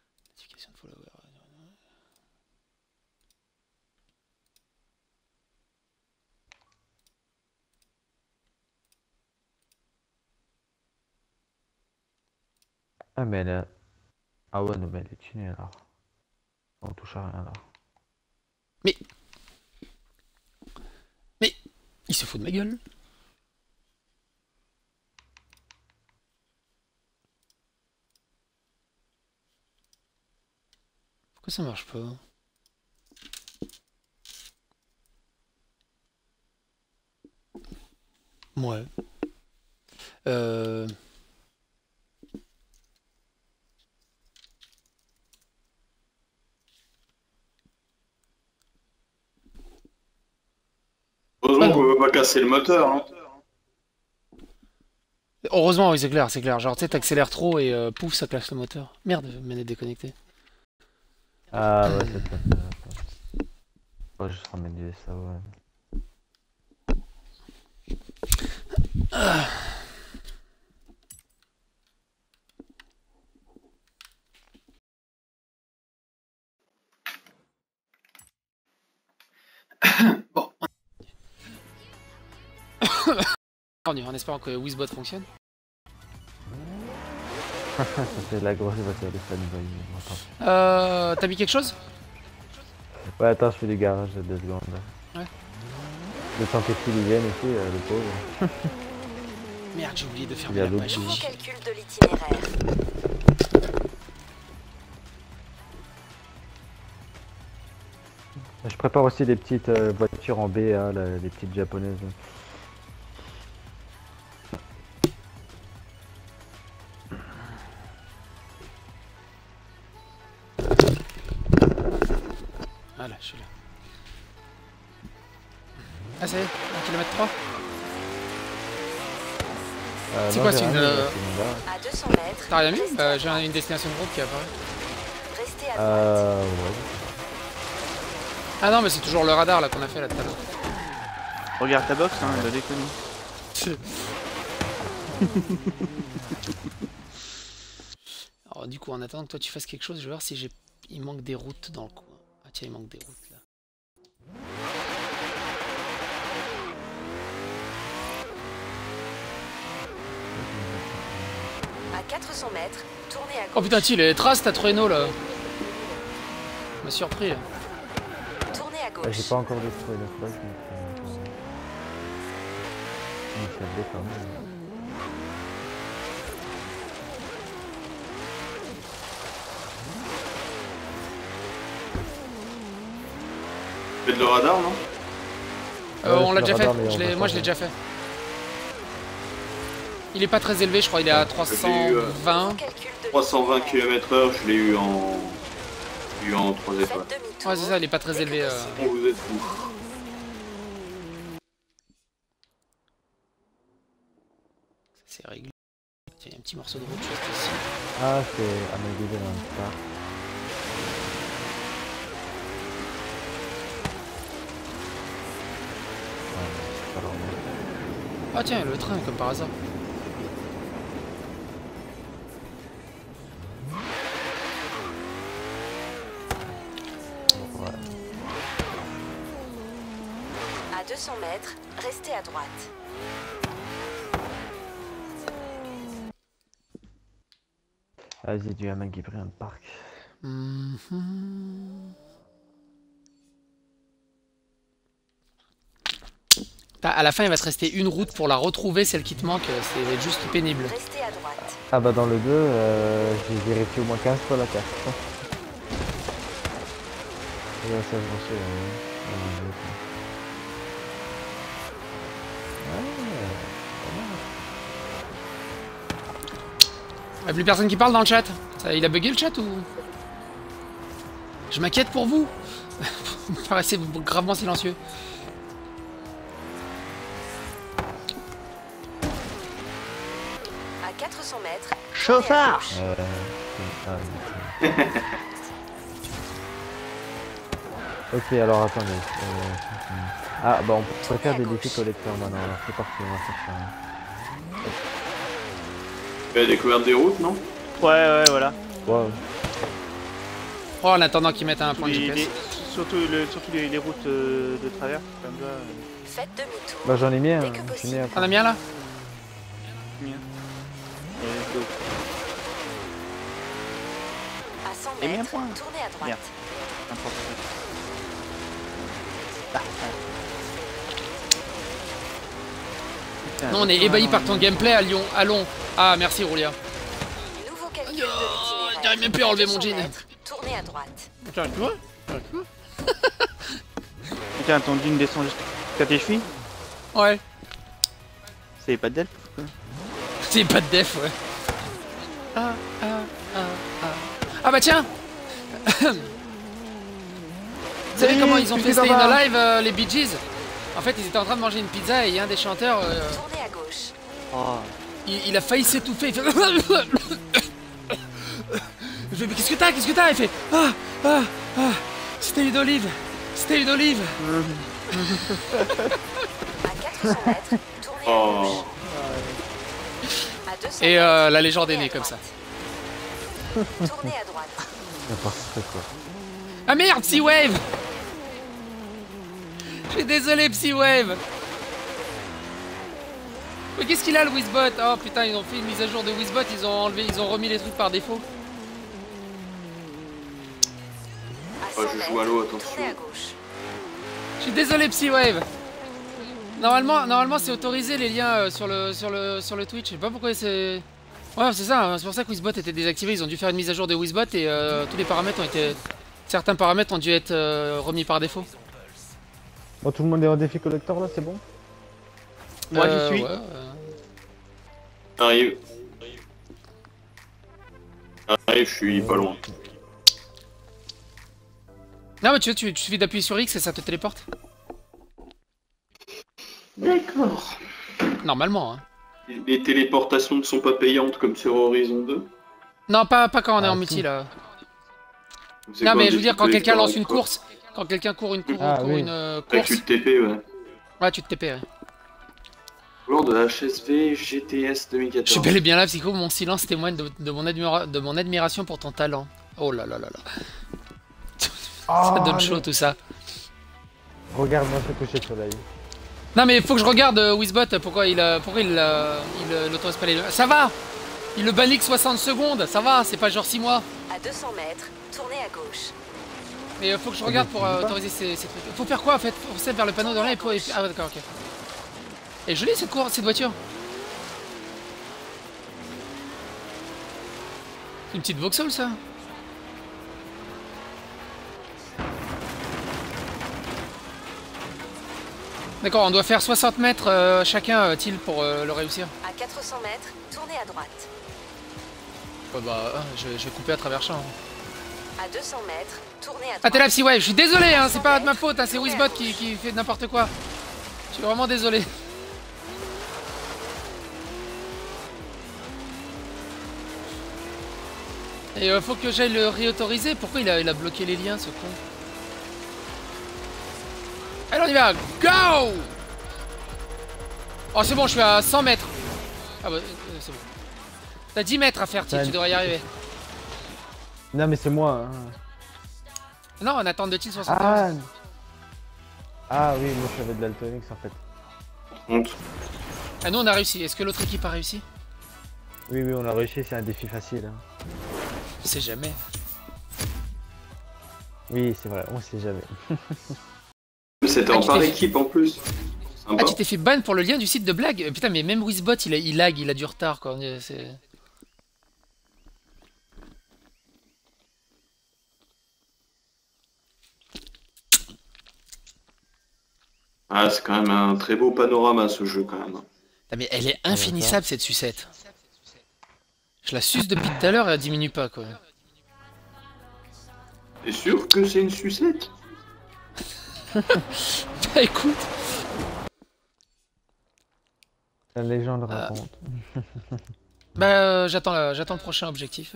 Notification de follower. Ah mais elle est... Ah ouais, non mais elle est tunée alors. On touche à rien là. Mais il se fout de ma gueule. Pourquoi ça marche pas? Ouais. Heureusement qu'on peut pas casser le moteur. Hein. Heureusement, oui, c'est clair, c'est clair. Genre, tu sais, t'accélères trop et pouf, ça clash le moteur. Merde, manette déconnectée. Ah ouais, c'est ça. Ouais, je ramène ça, ouais. Bon. En espérant que Wizbot fonctionne. Ça fait la grosse voiture de fanboy. T'as mis quelque chose? Ouais, attends, je fais du garage de 2 secondes. Ouais. Le temps que qu'ils viennent ici, le pauvre. Merde, j'ai oublié de Il y fermer a la l'autre page. Nouveau calcul de l'itinéraire. Je prépare aussi des petites voitures en BA, là, des petites japonaises. Voilà, je suis là. Ah, ça y est, 1 km 3. C'est non, quoi, j'ai c'est rien une, mis, là, c'est une barre. À 200 mètres. T'as rien mis? restez à J'ai une destination de groupe qui apparaît. Restez à droite. Ouais. Ah non, mais c'est toujours le radar là qu'on a fait là tout à l'heure. Regarde ta box, hein, elle a déconné. Alors du coup, en attendant que toi tu fasses quelque chose, je vais voir si j'ai... il manque des routes dans le coin. Ah tiens, il manque des routes là. À 400 mètres, tournez à Oh gauche. putain, les traces, t'as Trueno là. Ça m'a surpris là. Tournez à J'ai gauche. pas encore détruit le flag, mais ça le quand même. Faites le radar, non? On l'a le déjà fait, radar, mais on va moi je l'ai déjà fait. Il est pas très élevé, je crois, il est à 320. Calcul de 320 km/h, je l'ai eu en 3 étoiles. Faites demi-tour. Ouais, c'est ça, il est pas très Dès que élevé. possible. Oh, vous êtes fous. C'est réglé. Tiens, il y a un petit morceau de route juste ici. Ah, c'est Amélie dans le parc. Ouais, c'est pas normal. Ah tiens, le train comme par hasard. Ouais. À 200 mètres, restez à droite. Vas-y, du Amélie dans le parc. À la fin, il va te rester une route pour la retrouver, celle qui te manque, c'est juste pénible. Restez à droite. Ah bah dans le 2, j'ai vérifié au moins 15 fois la carte. Et là, ça, je m'en suis... Y'a plus personne qui parle dans le chat. Il a bugué le chat ou... Je m'inquiète pour vous. Vous me paraissez gravement silencieux. À 400 mètres, Chauffard. Ok, alors attendez. Ah bah on peut faire des à défis gauche. collecteurs maintenant, alors c'est parti, on va faire ça. Vous avez découvert des routes, non? Ouais, voilà. Wow. Oh, en attendant qu'ils mettent un point de GPS. Surtout les routes de travers, comme ça. faites demi-tour. Bah j'en ai mis un. Dès que j'en ai possible. un. T'en as mis un là? Bien. Et mets un mètres, point. tournez à droite. Merde. N'importe quoi. Putain, Non, on est ébahi par ton gameplay à Lyon. Allons. Ah, merci Roulia. Nouveau calcul de j'arrive l'itinéraire. même plus à enlever mon 200 jean. mètres, tournez à droite. Tiens, tu vois? Putain, ton dune descend jusqu'à tes chevilles. Ouais. C'est pas d'elfe quoi. C'est pas de def, ouais. Ah bah tiens. Vous savez comment ils ont fait Stay Alive, les Bee Gees? En fait, ils étaient en train de manger une pizza et il y a un des chanteurs, Tournez à gauche. Oh. il a failli s'étouffer. Il fait... Je fais, mais qu'est-ce que t'as? Qu'est-ce que t'as? Il fait... C'était une olive. C'était une olive. À 400 mètres, tournez à Oh. gauche. À 200 Et mètres, la légende est tournez à née comme ça. droite. Tournez à droite. N'importe quoi. Ah merde, Psy-Wave. Je suis désolé, Psy-Wave. Mais qu'est-ce qu'il a le Wizbot? Oh putain, ils ont fait une mise à jour de Wizbot, ils ont remis les trucs par défaut. À Oh, 100 je joue à l'eau, mètres, attention. tournez à gauche. Je suis désolé, Psy-Wave. Normalement c'est autorisé les liens sur le Twitch. Je sais pas pourquoi c'est... Ouais, c'est ça, hein. C'est pour ça que Wizbot était désactivé. Ils ont dû faire une mise à jour de Wizbot et tous les paramètres ont été... Certains paramètres ont dû être remis par défaut. Bon, tout le monde est en défi collector là, c'est bon? Moi j'y suis. Ouais, Arrive. Arrive, je suis pas loin. Non mais tu suffis d'appuyer sur X et ça te téléporte. D'accord. Normalement, hein. Les téléportations ne sont pas payantes comme sur Horizon 2. Non, pas quand on est en si. multi là. C'est Non quoi, mais je des veux dire petits quand quelqu'un collecteurs lance une quoi. course, quand quelqu'un court une course, oui. une Avec course, le TP, ouais. ouais tu te TP. Ouais. Lors de la HSV GTS 2014. Je suis bel et bien là, Psycho, mon silence témoigne de mon admiration pour ton talent. Oh là là là là. Ça donne chaud tout ça. Regarde-moi ce coucher de soleil. Non mais faut que je regarde Wizbot, pourquoi il l'autorise pas les... Ça va. Il le bannit que 60 secondes, ça va, c'est pas genre 6 mois. À 200 mètres, tournez à gauche. Mais faut que je regarde pour autoriser ces trucs. Faut faire quoi en fait? Faut forcer vers le panneau dans l'air et pour... Ah ouais, d'accord, ok. Et jolie cette voiture. C'est une petite Vauxhall ça. D'accord, on doit faire 60 mètres chacun, Thiel, pour le réussir. À 400 mètres, tournez à droite. Oh bah, je vais couper à travers champ. À 200 mètres, tournez à droite. Ah t'es là, Psy, ouais, je suis désolé, hein, c'est pas de ma faute, hein, c'est Wizbot qui fait n'importe quoi. Je suis vraiment désolé. Et faut que j'aille le réautoriser. Pourquoi il a bloqué les liens, ce con? Allez, on y va. Go! Oh, c'est bon, je suis à 100 mètres. Ah bah, c'est bon. T'as 10 mètres à faire, tu devrais y arriver. Non, mais c'est moi. Hein. Non, on attend de Thiel 71. Ah oui, moi je savais de l'Altonix en fait. Honte. Ah, nous on a réussi. Est-ce que l'autre équipe a réussi? Oui, on a réussi, c'est un défi facile. Hein. Je sais jamais. Oui, c'est vrai, on sait jamais. C'était en par équipe en plus. Sympa. Ah, tu t'es fait ban pour le lien du site de blague? Putain, mais même Wizbot il lag, il a du retard quoi. Ah, c'est quand même un très beau panorama ce jeu quand même. Ah, mais elle est infinissable cette sucette. Je la suce depuis tout à l'heure et elle diminue pas quoi. T'es sûr que c'est une sucette? Bah écoute. La légende raconte. Bah j'attends le prochain objectif.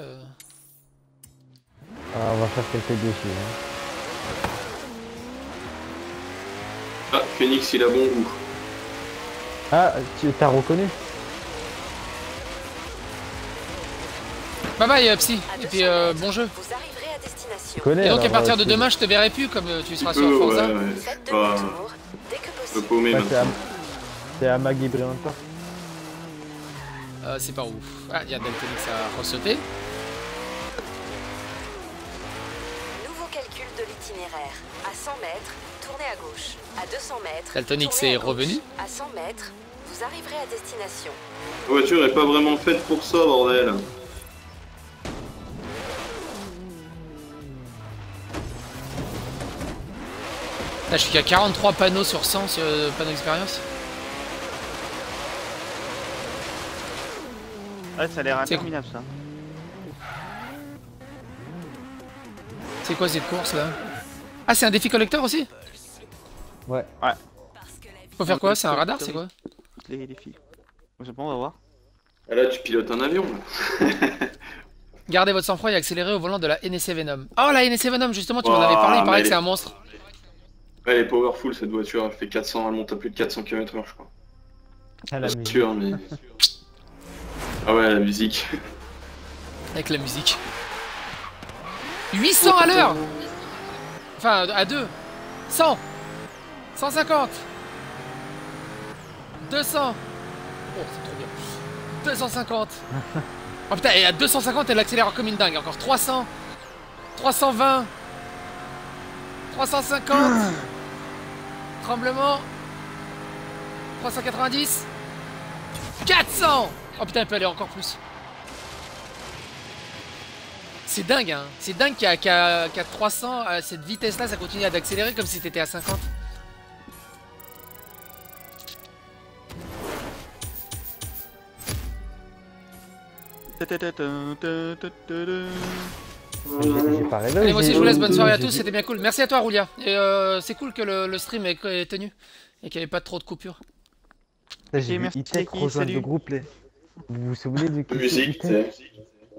Ah, on va faire quelques défis. Hein. Ah, Phoenix il a bon goût. Ah, tu t'as reconnu? Bye bye Psy. À Et 200 puis mètres, bon jeu. Vous arriverez à destination. Tu connais, Et donc à alors, partir de c'est- demain je te verrai plus comme tu seras sur Ouais, Forza. ouais, Faites c'est pas... demi-tour dès que peu possible. paumé Ouais, maintenant. c'est à Maggie Briantor. C'est pas ouf. Ah, il y a Daltonix à ressauter. l'itinéraire. À 100 mètres, tournez à gauche. À 200 mètres, Daltonic, tournez c'est à gauche. revenu. À 100 mètres, vous arriverez à destination. La voiture est pas vraiment faite pour ça, bordel. Là, je suis qu'à 43 panneaux sur 100 sur panneau d'expérience. Ouais, ça a l'air C'est interminable ça. C'est quoi cette course là? Ah, c'est un défi collector aussi? Ouais. Faut faire quoi? C'est un radar, c'est quoi? Les défis. Je sais pas, on va voir. Ah, là, tu pilotes un avion. Là. Gardez votre sang-froid et accélérez au volant de la NSC Venom. Oh, la NSC Venom, justement, tu m'en avais parlé, il paraît que c'est un monstre. Ouais, elle est powerful cette voiture, elle fait 400, elle monte à plus de 400 km/h, je crois. Ah, la Pas musique. sûr, mais. Ah ouais, la musique. Avec la musique. 800 à l'heure! Enfin, à 2. 100. 150. 200. Oh, c'est trop bien. 250. Oh putain, et à 250, elle accélère comme une dingue. Encore 300. 320. 350. Tremblement. 390. 400. Oh putain, elle peut aller encore plus. C'est dingue, hein. C'est dingue qu'à 300, à cette vitesse-là, ça continue d'accélérer comme si t'étais à 50. J'ai pas rêvé. Allez, moi aussi, je vous laisse. Bonne soirée à tous. C'était bien cool. Merci à toi, Roulia. Et c'est cool que le stream est tenu et qu'il n'y avait pas trop de coupures. J'ai vu merci, E-Tech Kiki, rejoindre salut. le groupe. Vous vous souvenez du Musique, E-Tech? c'est.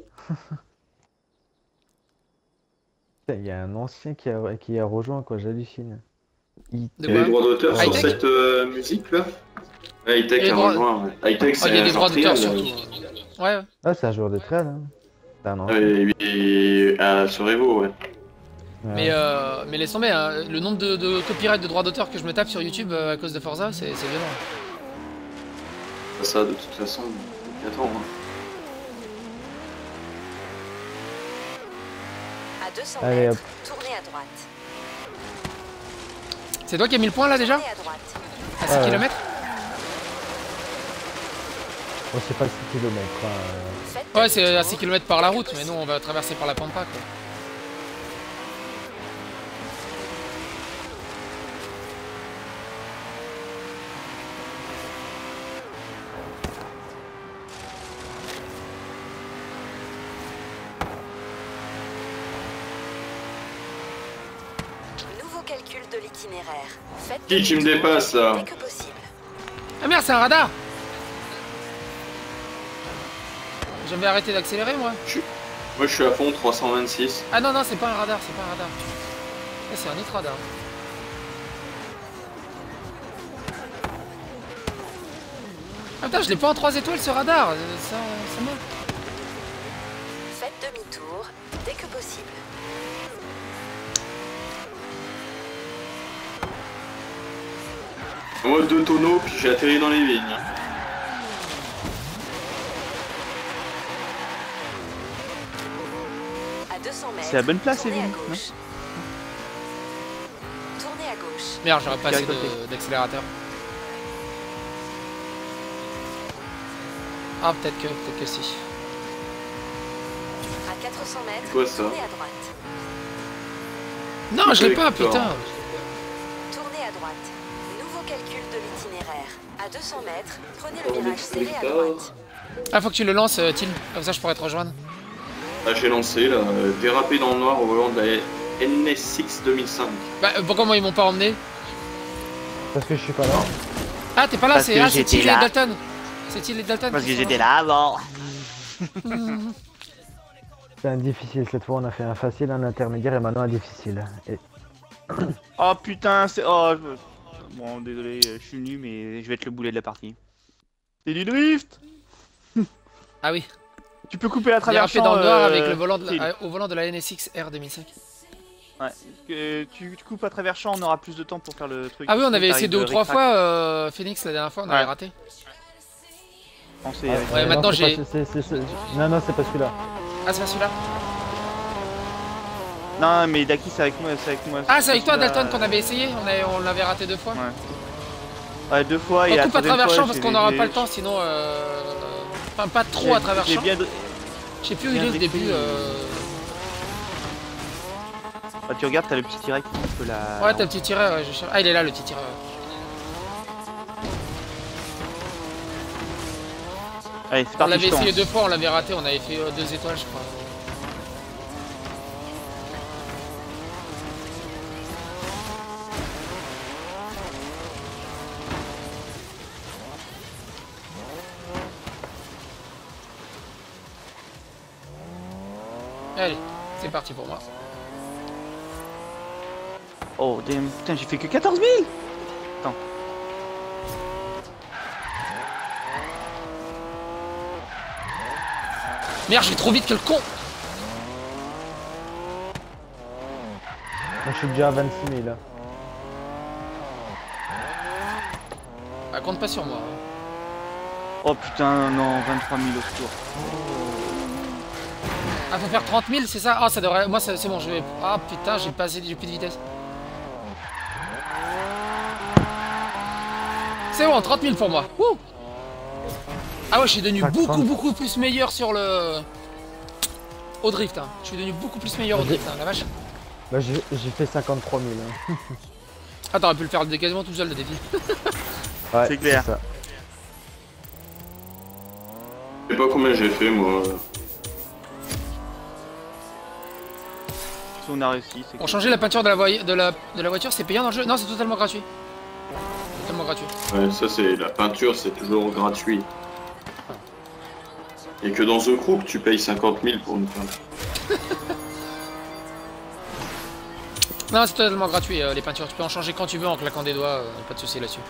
Il y a un ancien qui a rejoint, quoi, j'hallucine. De Il y a des droits d'auteur sur High-tech cette musique là. Ouais, High-Tech Et les a droits- rejoint. Ouais. High-Tech, Oh, c'est il y a un des droits d'auteur trial, surtout. Ouais, ouais. Ah, c'est un joueur de trail, hein. C'est un ancien. Et sur Evo, ouais. Ouais. Mais laisse tomber, hein. Le nombre de copyright de droits d'auteur que je me tape sur YouTube à cause de Forza, c'est violent. Ça, de toute façon, attends. Hein. À 200 Allez, mètres, tournez à droite. C'est toi qui as mis le point là déjà? Tournez à droite. À 6 Ouais. km? Bon, c'est pas 6 km. Faites Ouais, c'est à demi-tour. 6 km par la route, mais nous on va traverser par la Pampa quoi. Nouveau calcul de l'itinéraire. Faites Qui me demi-tour dépasse là? dès que possible. Ah merde, c'est un radar! Je vais arrêter d'accélérer moi. Moi je suis à fond, 326. Ah non, non, c'est pas un radar, c'est pas un radar. Ah, c'est un autre radar. Ah putain, je l'ai pas en 3 étoiles ce radar, ça manque. Faites demi-tour dès que possible. Moi 2 tonneaux, puis j'ai atterri dans les vignes. À 200 mètres. C'est la bonne place, tournez à Evelyne, gauche. Tournez à gauche. Merde, j'aurais pas assez Direct d'accélérateur. Ah, peut-être que si. À 400 mètres, Quoi, ça? tournez à droite. Non, je l'ai pas, Collector. putain. Tournez à droite. Nouveau calcul de l'itinéraire. À 200 mètres, prenez le Oh, virage serré à collector. droite. Ah, faut que tu le lances, Tim. Comme ça, je pourrais te rejoindre. Là j'ai lancé, là, dérapé dans le noir au volant de la NSX 2005. Bah, pourquoi moi ils m'ont pas emmené? Parce que je suis pas là. Ah, t'es pas là, Parce c'est que Till j'étais et là. Dalton. C'est Till et Dalton. Parce qui que sont j'étais là avant. C'est un difficile. Cette fois, on a fait un facile, un intermédiaire et maintenant un difficile. Et... Oh putain, c'est. Oh, bon, désolé, je suis nu, mais je vais être le boulet de la partie. C'est du drift. Ah oui. Tu peux couper la Dérapé traversant. dans le noir avec le volant de Till. au volant de la NSX R 2005. Ouais. Tu coupes à travers champ, on aura plus de temps pour faire le truc. Ah oui, on avait essayé T'arrives 2 ou de 3 ric-rac. fois, Phoenix, la dernière fois, on avait Ouais. raté. Pensez Ah, avec- Ouais, non, maintenant, c'est j'ai- pas- Non, non, c'est pas celui-là. Ah, c'est pas celui-là. Non, mais Daki, c'est avec moi, c'est avec moi. Ah, c'est avec toi, Dalton, qu'on avait essayé. On l'avait raté 2 fois. Ouais. Ouais, 2 fois. On et coupe à travers champ fois, parce qu'on n'aura pas le temps, sinon. Enfin, pas trop à travers champ. Je sais plus où il est le début. Ah, tu regardes, t'as le petit tiret qui peut la. Ouais, t'as le petit tireur. Ouais, ah, il est là, le petit tireur. Allez, c'est On parti. l'avait essayé 2 fois, on l'avait raté, on avait fait 2 étoiles, je crois. Allez, c'est parti pour moi. Oh, damn. Putain, j'ai fait que 14 000. Attends. Merde, je vais trop vite que le con. Moi je suis déjà à 26 000 là. Bah, compte pas sur moi. Oh putain, non, 23 000 au secours. Ah, faut faire 30 000, c'est ça? Ah, ça devrait. Moi, c'est bon, je vais. Ah putain, j'ai pas assez. J'ai plus de vitesse. C'est bon, 30 000 pour moi. Wouh! Ah ouais, je suis devenu beaucoup plus meilleur sur le. Au drift, hein. Je suis devenu beaucoup plus meilleur au drift, hein, la vache. Bah j'ai fait 53 000 hein. Ah, t'aurais pu le faire quasiment tout seul le défi. Ouais, C'est clair. ça. Je sais pas combien j'ai fait moi. On a réussi. Pour changer la peinture de la voiture, c'est payant dans le jeu? Non, c'est totalement gratuit. Totalement gratuit. Ouais, ça c'est la peinture, c'est toujours gratuit. Et que dans The Group, tu payes 50 000 pour une peinture. Non, c'est totalement gratuit les peintures. Tu peux en changer quand tu veux en claquant des doigts, pas de soucis là-dessus.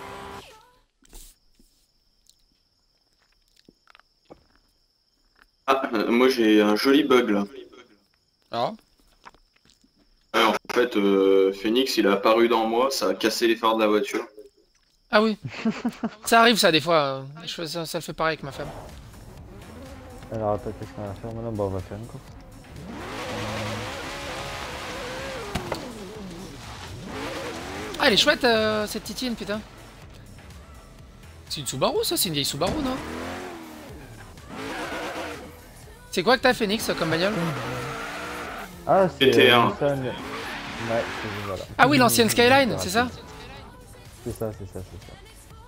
Ah, moi j'ai un joli bug là. Alors? Ouais, en fait, Phoenix il est apparu dans moi, ça a cassé les phares de la voiture. Ah oui. Ça arrive ça des fois. Ça le fait pareil avec ma femme. Alors attends, qu'est-ce qu'on va faire maintenant? Bah on va faire une course. Ah, elle est chouette cette Titine, putain. C'est une Subaru ça? C'est une vieille Subaru, non? C'est quoi que t'as, Phoenix, comme bagnole? Ah c'est GT1. Nissan. Ouais, voilà. Ah oui, l'ancienne Skyline, c'est ça? C'est ça, c'est ça, c'est ça.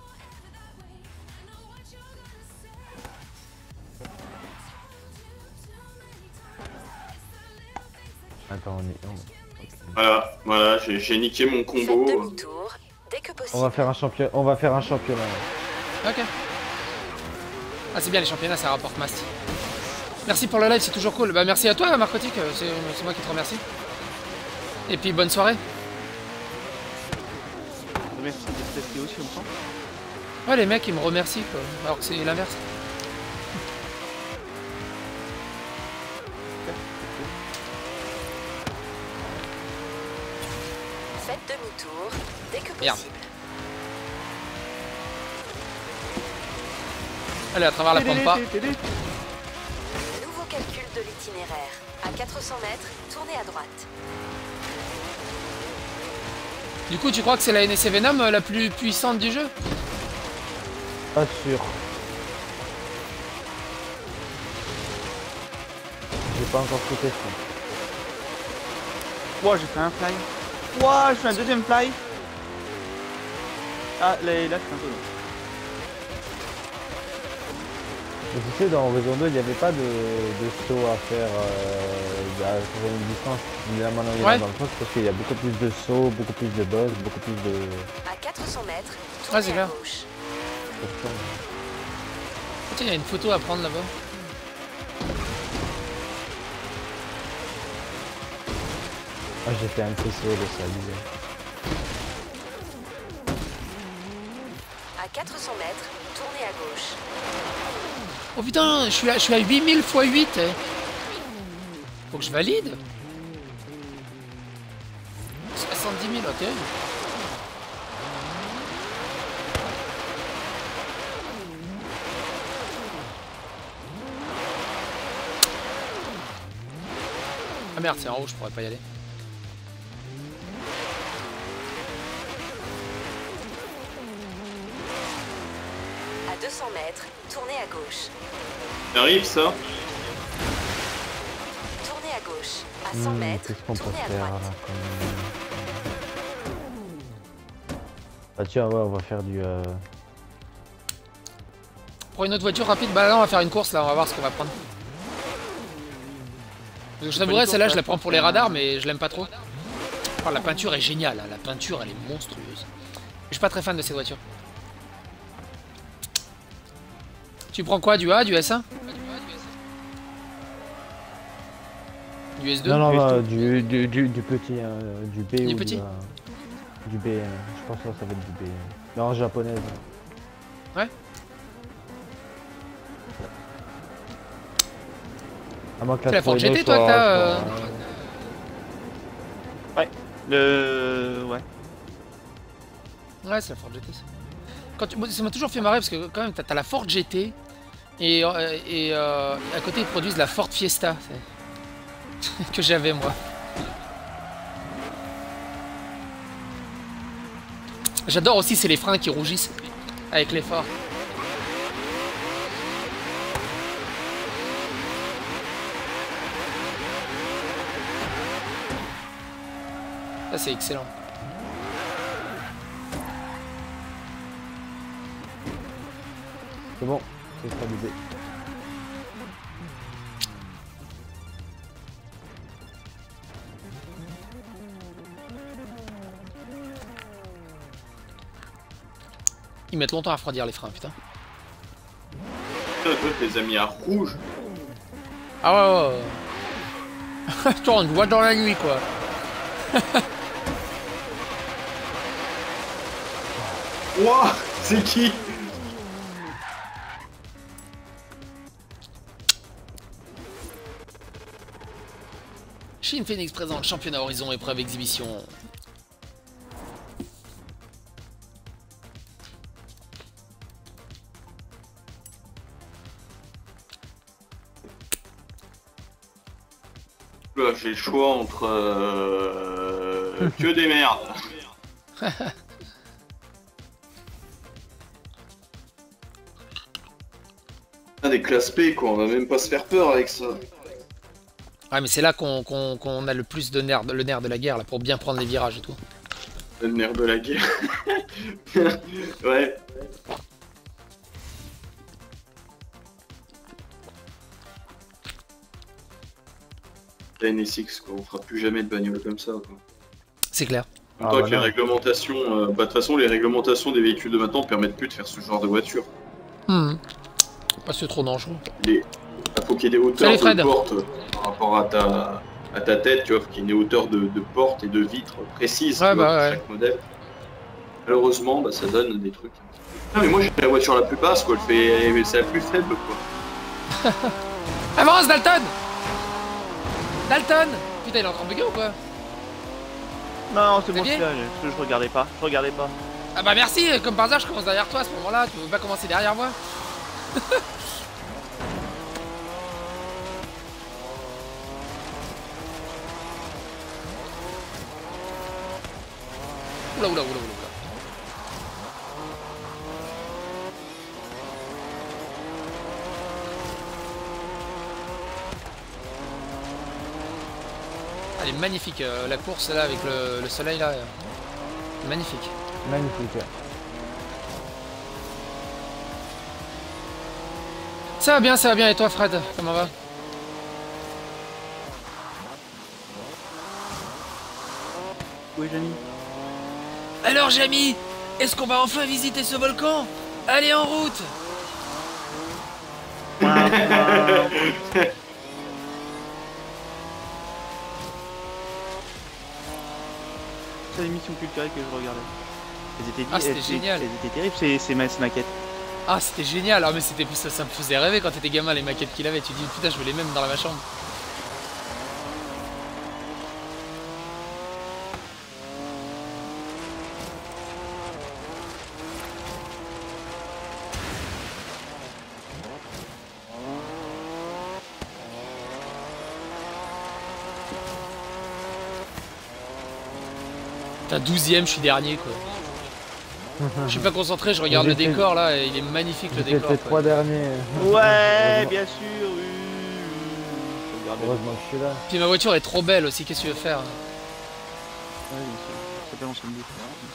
Attends, Voilà, j'ai niqué mon Faites combo. demi-tour dès que possible. on va faire un championnat. Ok. Ah, c'est bien les championnats, ça rapporte masse. Merci pour le live, c'est toujours cool. Bah merci à toi, Marcotique, c'est moi qui te remercie. Et puis bonne soirée. Merci de tester aussi, on sent. Ouais, les mecs ils me remercient quoi, alors que c'est l'inverse. Faites demi-tour dès que Merde. possible. Allez, à travers la pampa. Nouveau calcul de l'itinéraire. À 400 mètres, tournez à droite. Du coup, tu crois que c'est la NSC Venom la plus puissante du jeu? Pas sûr. J'ai pas encore tout testé. Ouah, j'ai fait un fly. Ouah, je fais un deuxième fly. Ah, là, je suis un peu long. Mais tu sais, dans Horizon 2, il n'y avait pas de saut à faire sur une distance. Là, maintenant, il y en a dans le truc parce qu'il y a beaucoup plus de sauts, beaucoup plus de boss, beaucoup plus de. À 400 mètres, Ouais, c'est tournez à clair. gauche. Tiens, il y a une photo à prendre là-bas. Ah, j'ai fait un TCO de ça, lui. À 400 mètres, tournez à gauche. Oh putain, je suis à 8000 x 8. Faut que je valide. 70 000, ok. Ah merde, c'est en haut, je pourrais pas y aller. À 200 mètres, tournez à gauche. Ça arrive ça? Tournez à gauche. À 100 mètres, Qu'est-ce qu'on peut tournez à faire là droite. quand même? Bah tiens, ouais, on va faire du... Pour une autre voiture rapide, bah là on va faire une course là, on va voir ce qu'on va prendre. Parce que je t'avouerais, celle-là je la prends pour les radars, mais je l'aime pas trop. Oh, la peinture est géniale, hein. La peinture elle est monstrueuse. Je suis pas très fan de cette voiture. Tu prends quoi, du A, du S1? Du S2? Non, non, du petit, du B Du ou petit? du B, je pense que ça va être du B. Mais en japonaise. Ouais. À moins que C'est la Ford Torino GT toi que soit- t'as Ouais. Ouais. Ouais, c'est la Ford GT. Quand tu... Ça m'a toujours fait marrer parce que quand même t'as la Ford GT et à côté ils produisent la Ford Fiesta que j'avais moi. J'adore aussi, c'est les freins qui rougissent avec l'effort. Ça c'est excellent. C'est bon, c'est stabilisé. Ils mettent longtemps à refroidir les freins, putain. Toi, tu les as mis à rouge. Ah ouais, ouais, ouais. Toi, on te voit dans la nuit, quoi. Wouah, c'est qui? Shin Phoenix présente championnat Horizon épreuve exhibition. Là, j'ai le choix entre que des merdes. Ah, des classes P quoi, on va même pas se faire peur avec ça. Ouais, mais c'est là qu'on a le plus de nerf, le nerf de la guerre, là, pour bien prendre les virages et tout. Le nerf de la guerre. Ouais. La NSX quoi, on fera plus jamais de bagnole comme ça quoi. C'est clair. En même temps, Ah, avec les bah non. réglementations, de toute façon les réglementations des véhicules de maintenant permettent plus de faire ce genre de voiture. Pas c'est trop dangereux. Il faut qu'il y ait des hauteurs Salut, Fred. de porte par rapport à ta tête, tu vois, faut qu'il y ait des hauteurs de porte et de vitres précises Ouais, tu vois, bah pour ouais. chaque modèle. Malheureusement, bah, ça donne des trucs. Non mais moi j'ai la voiture la plus basse quoi, c'est la plus faible quoi. Avance, Dalton! Dalton! Putain, il est en train de bugger ou quoi? Non, c'est bon, Xavier je suis là, je regardais pas. Je regardais pas. Ah bah merci, comme par hasard, je commence derrière toi à ce moment-là. Tu veux pas commencer derrière moi? Oula, oula, oula, oula. Elle est magnifique, la course là avec le soleil là. Magnifique. Magnifique. Ça va bien, et toi Fred, comment va? Oui, Jamy. Alors Jamy, est-ce qu'on va enfin visiter ce volcan? Allez en route! C'est l'émission culturelle que je regardais. Ah, c'était génial. Elles étaient terribles, ces maquettes. Ah c'était génial, ah mais c'était ça me faisait rêver quand t'étais gamin les maquettes qu'il avait, tu dis putain je veux les mêmes dans ma chambre. T'as 12ème, je suis dernier quoi. Je suis pas concentré, je regarde le décor là et il est magnifique le décor. J'étais 3 derniers. Ouais, bien sûr, oui. Heureusement que je suis là. Puis ma voiture est trop belle aussi, qu'est-ce que tu veux faire? Ouais, ça s'appelle en somme.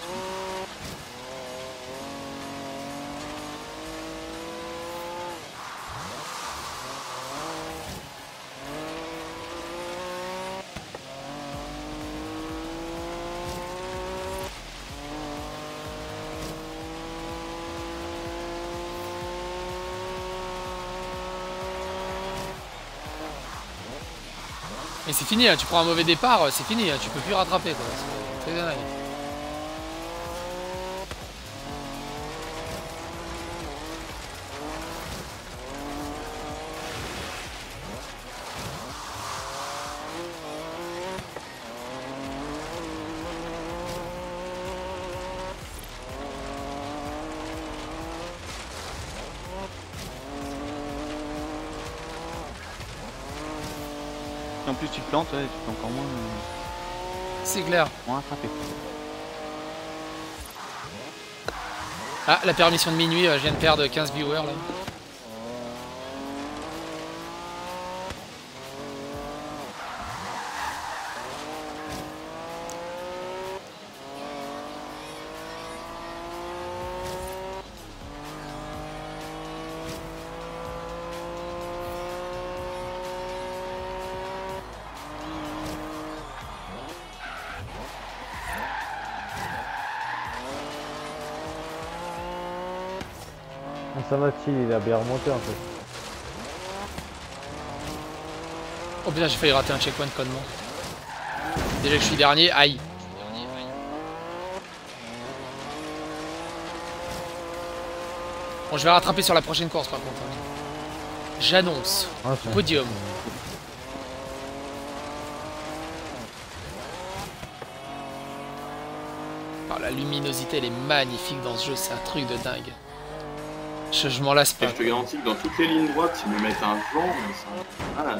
Et c'est fini, hein. Tu prends un mauvais départ, c'est fini, hein. Tu peux plus rattraper quoi. C'est très dingue. En plus tu te plantes, ouais, tu peux encore moins, C'est clair. moins attraper. Ah, la permission de minuit, je viens de perdre 15 viewers là. Ça va, il a bien remonté en fait. Oh putain, j'ai failli rater un checkpoint connement. Déjà que je suis dernier, aïe. Bon, je vais rattraper sur la prochaine course par contre. J'annonce. Ah, Podium. Oh, la luminosité elle est magnifique dans ce jeu, c'est un truc de dingue. Je m'en lasse pas. Et je te garantis que dans toutes les lignes droites, ils me mettent un vent, mais ça... Ah.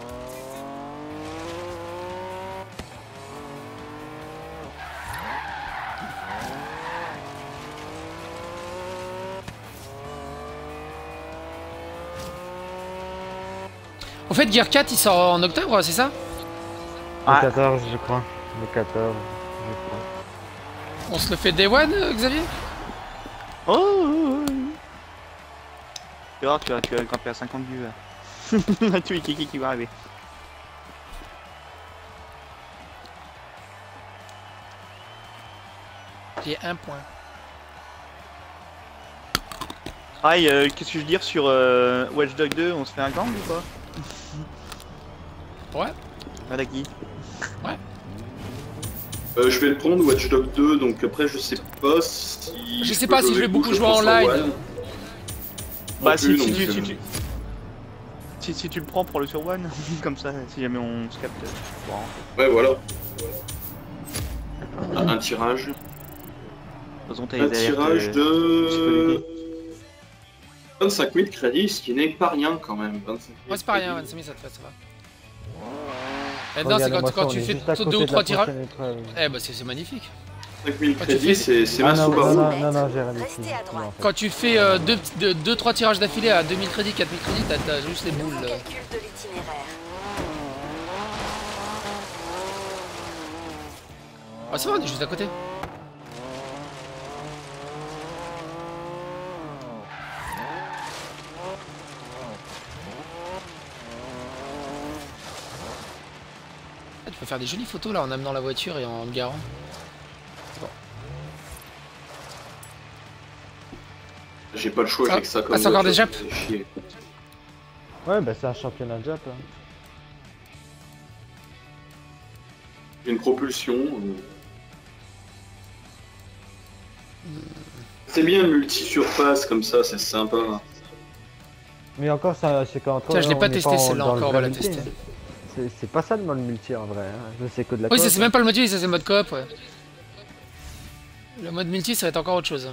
En fait, Gear 4 il sort en octobre, c'est ça? Le 14 je crois. Le 14 je crois. On se le fait Day One, Xavier? Oh, tu vas grimper à 50 viewers. Tu es qui va arriver. J'ai un point. Aïe, qu'est-ce que je veux dire sur Watch Dogs 2, on se fait un gang ou pas? Ouais. Avec qui? Ouais. Je vais le prendre Watch Dogs 2, donc après je sais pas si... Je sais pas si je vais beaucoup jouer en live. Bah plus, si donc, tu le prends pour le sur One, comme ça, si jamais on se capte. Bon. Ouais, voilà. Un tirage. De toute façon, t'as Un les alertes, tirage de... psychologiques. 25 000 crédits, ce qui n'est pas rien quand même. 25 000 Ouais, c'est pas rien, crédits. 25 000 ça te fait, ça va. Maintenant, c'est quand tu fais 2 ou 3 tirages. Eh bah, c'est magnifique. 5 000 Quand tu crédits, fais- c'est ma non, Subaru. non, j'ai rien dit. Restez à droite. Quand tu fais 2-3 tirages d'affilée à 2000 crédits, 4000 crédits, t'as juste les boules. Nouveau calcul de l'itinéraire. Ah, ça va, on est juste à côté. Ah, tu peux faire des jolies photos là en amenant la voiture et en me garant. C'est bon. J'ai pas le choix, Ah, j'ai que ça comme c'est encore des voiture, Japs ça fait chier. Ouais, bah c'est un championnat de Jap. Hein. Une propulsion. C'est bien le multi-surface comme ça, c'est sympa. Mais encore, ça, c'est quand Tiens, je l'ai on pas est testé celle-là dans le encore, on va la vrai multi. tester. C'est pas ça le mode multi en vrai, hein. Je sais que de la Oui, coop, ça c'est même pas le multi, ça c'est le mode coop, ouais. Le mode multi, ça va être encore autre chose.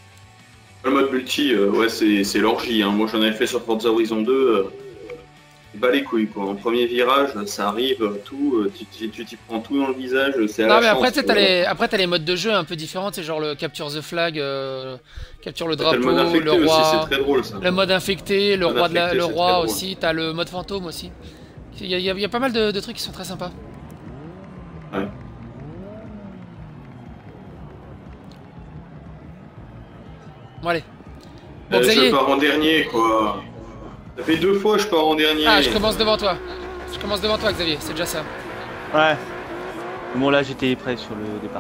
Le mode multi, ouais, c'est l'orgie. Hein. Moi j'en avais fait sur Forza Horizon 2. bats les couilles quoi. En premier virage, ça arrive, tout, tu t'y prends tout dans le visage, c'est à Non la mais chance. après t'as les modes de jeu un peu différents, c'est genre le capture the flag, capture le T'as le drapeau, mode infecté le aussi, roi, c'est très drôle ça. le mode infecté, le Mode roi, infecté, le c'est très roi drôle. aussi, t'as le mode fantôme aussi. Il y a pas mal de trucs qui sont très sympas. Ouais. Bon allez. Bon Je Xavier, pars en dernier quoi. Ça fait 2 fois je pars en dernier. ah je commence devant toi. Je commence devant toi Xavier, c'est déjà ça. Ouais. Bon là j'étais prêt sur le départ.